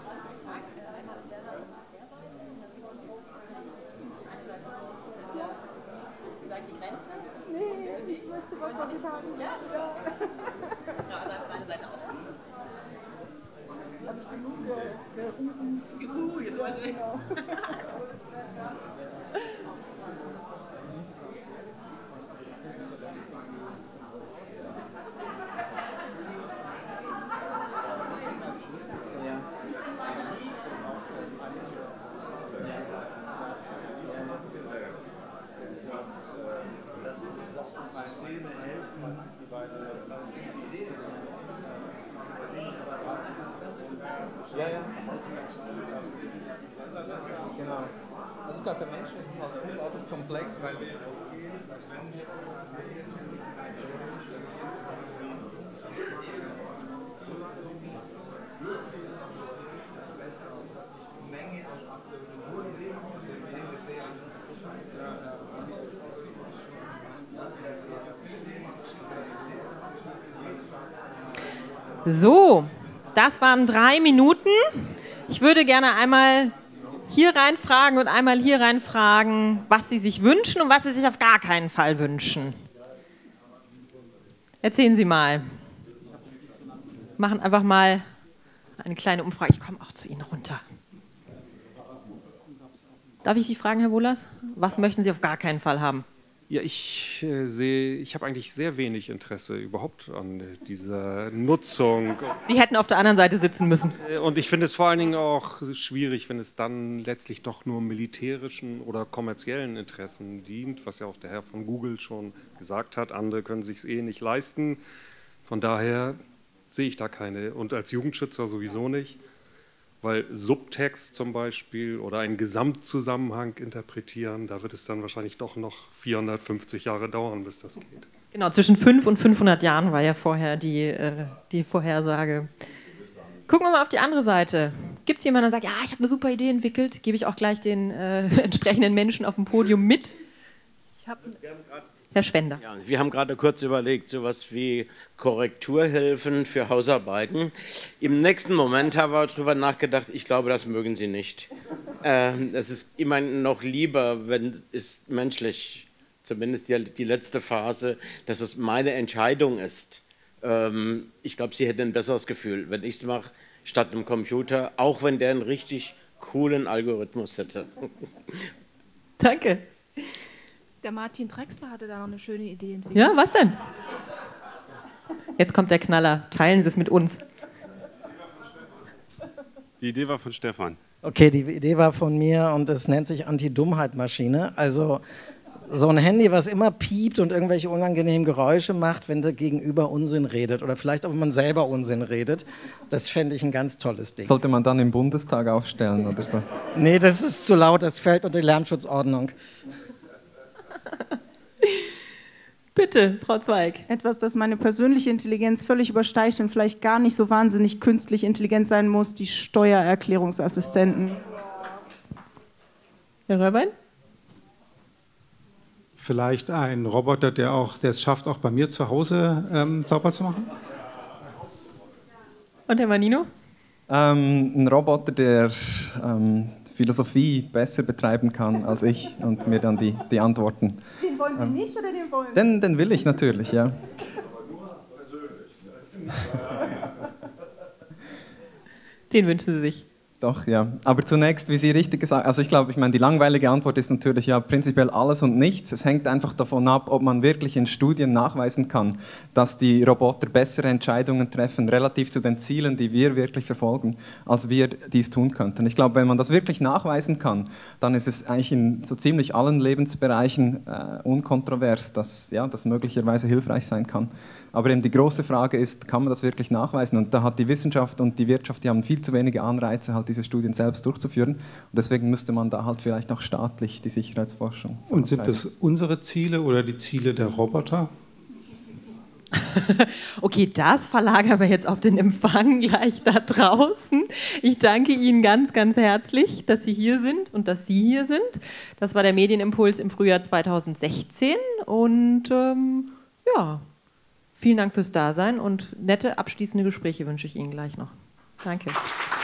Nee, ich möchte was ich haben. Ja. Also einfach eine Seite aus. Habe ich genug Leute. Genau. Ja. Genau. Also ich glaube, der Mensch ist halt unglaublich komplex, weil wir Menge aus Abbildungen, also wir sehen So, das waren 3 Minuten. Ich würde gerne einmal hier reinfragen und einmal hier reinfragen, was Sie sich wünschen und was Sie sich auf gar keinen Fall wünschen. Erzählen Sie mal. Machen einfach mal eine kleine Umfrage. Ich komme auch zu Ihnen runter. Darf ich Sie fragen, Herr Wohlers? Was möchten Sie auf gar keinen Fall haben? Ja, ich habe eigentlich sehr wenig Interesse überhaupt an dieser Nutzung. Sie hätten auf der anderen Seite sitzen müssen. Und ich finde es vor allen Dingen auch schwierig, wenn es dann letztlich doch nur militärischen oder kommerziellen Interessen dient, was ja auch der Herr von Google schon gesagt hat. Andere können sich es nicht leisten. Von daher sehe ich da keine. Und als Jugendschützer sowieso nicht. Weil Subtext zum Beispiel oder einen Gesamtzusammenhang interpretieren, da wird es dann wahrscheinlich doch noch 450 Jahre dauern, bis das geht. Genau, zwischen 5 und 500 Jahren war ja vorher die Vorhersage. Gucken wir mal auf die andere Seite. Gibt es jemanden, der sagt, ja, ich habe eine super Idee entwickelt, gebe ich auch gleich den entsprechenden Menschen auf dem Podium mit? Herr Schwender. Ja, wir haben gerade kurz überlegt, sowas wie Korrekturhilfen für Hausarbeiten. Im nächsten Moment haben wir darüber nachgedacht, ich glaube, das mögen Sie nicht. Es ist immer noch lieber, wenn es menschlich, zumindest die letzte Phase, dass es meine Entscheidung ist. Ich glaube, Sie hätten ein besseres Gefühl, wenn ich es mache, statt einem Computer, auch wenn der einen richtig coolen Algorithmus hätte. Danke. Der Martin Drexler hatte da noch eine schöne Idee entwickelt. Ja, was denn? Jetzt kommt der Knaller. Teilen Sie es mit uns. Die Idee war von Stefan. Okay, die Idee war von mir und es nennt sich Anti-Dummheit-Maschine. Also so ein Handy, was immer piept und irgendwelche unangenehmen Geräusche macht, wenn der Gegenüber Unsinn redet oder vielleicht auch, wenn man selber Unsinn redet. Das fände ich ein ganz tolles Ding. Sollte man dann im Bundestag aufstellen oder so? Nee, das ist zu laut, das fällt unter die Lärmschutzordnung. Bitte, Frau Zweig. Etwas, das meine persönliche Intelligenz völlig übersteigt und vielleicht gar nicht so wahnsinnig künstlich intelligent sein muss, die Steuererklärungsassistenten. Herr Röhrbein? Vielleicht ein Roboter, der es schafft, auch bei mir zu Hause sauber zu machen? Und Herr Mannino? Ein Roboter, der Philosophie besser betreiben kann als ich und mir dann die Antworten. Den wollen Sie nicht oder den wollen Sie? Den will ich natürlich, ja. Den wünschen Sie sich. Doch, ja. Aber zunächst, wie Sie richtig gesagt haben, also ich glaube, die langweilige Antwort ist natürlich ja prinzipiell alles und nichts. Es hängt einfach davon ab, ob man wirklich in Studien nachweisen kann, dass die Roboter bessere Entscheidungen treffen, relativ zu den Zielen, die wir wirklich verfolgen, als wir dies tun könnten. Ich glaube, wenn man das wirklich nachweisen kann, dann ist es eigentlich in so ziemlich allen Lebensbereichen unkontrovers, dass das möglicherweise hilfreich sein kann. Aber eben die große Frage ist, kann man das wirklich nachweisen? Und da hat die Wissenschaft und die Wirtschaft, die haben viel zu wenige Anreize, halt diese Studien selbst durchzuführen. Und deswegen müsste man da halt vielleicht auch staatlich die Sicherheitsforschung vorantreiben. Und sind das unsere Ziele oder die Ziele der Roboter? Okay, das verlagern wir jetzt auf den Empfang gleich da draußen. Ich danke Ihnen ganz, ganz herzlich, dass Sie hier sind und dass Sie hier sind. Das war der Medienimpuls im Frühjahr 2016 und vielen Dank fürs Dasein und nette abschließende Gespräche wünsche ich Ihnen gleich noch. Danke.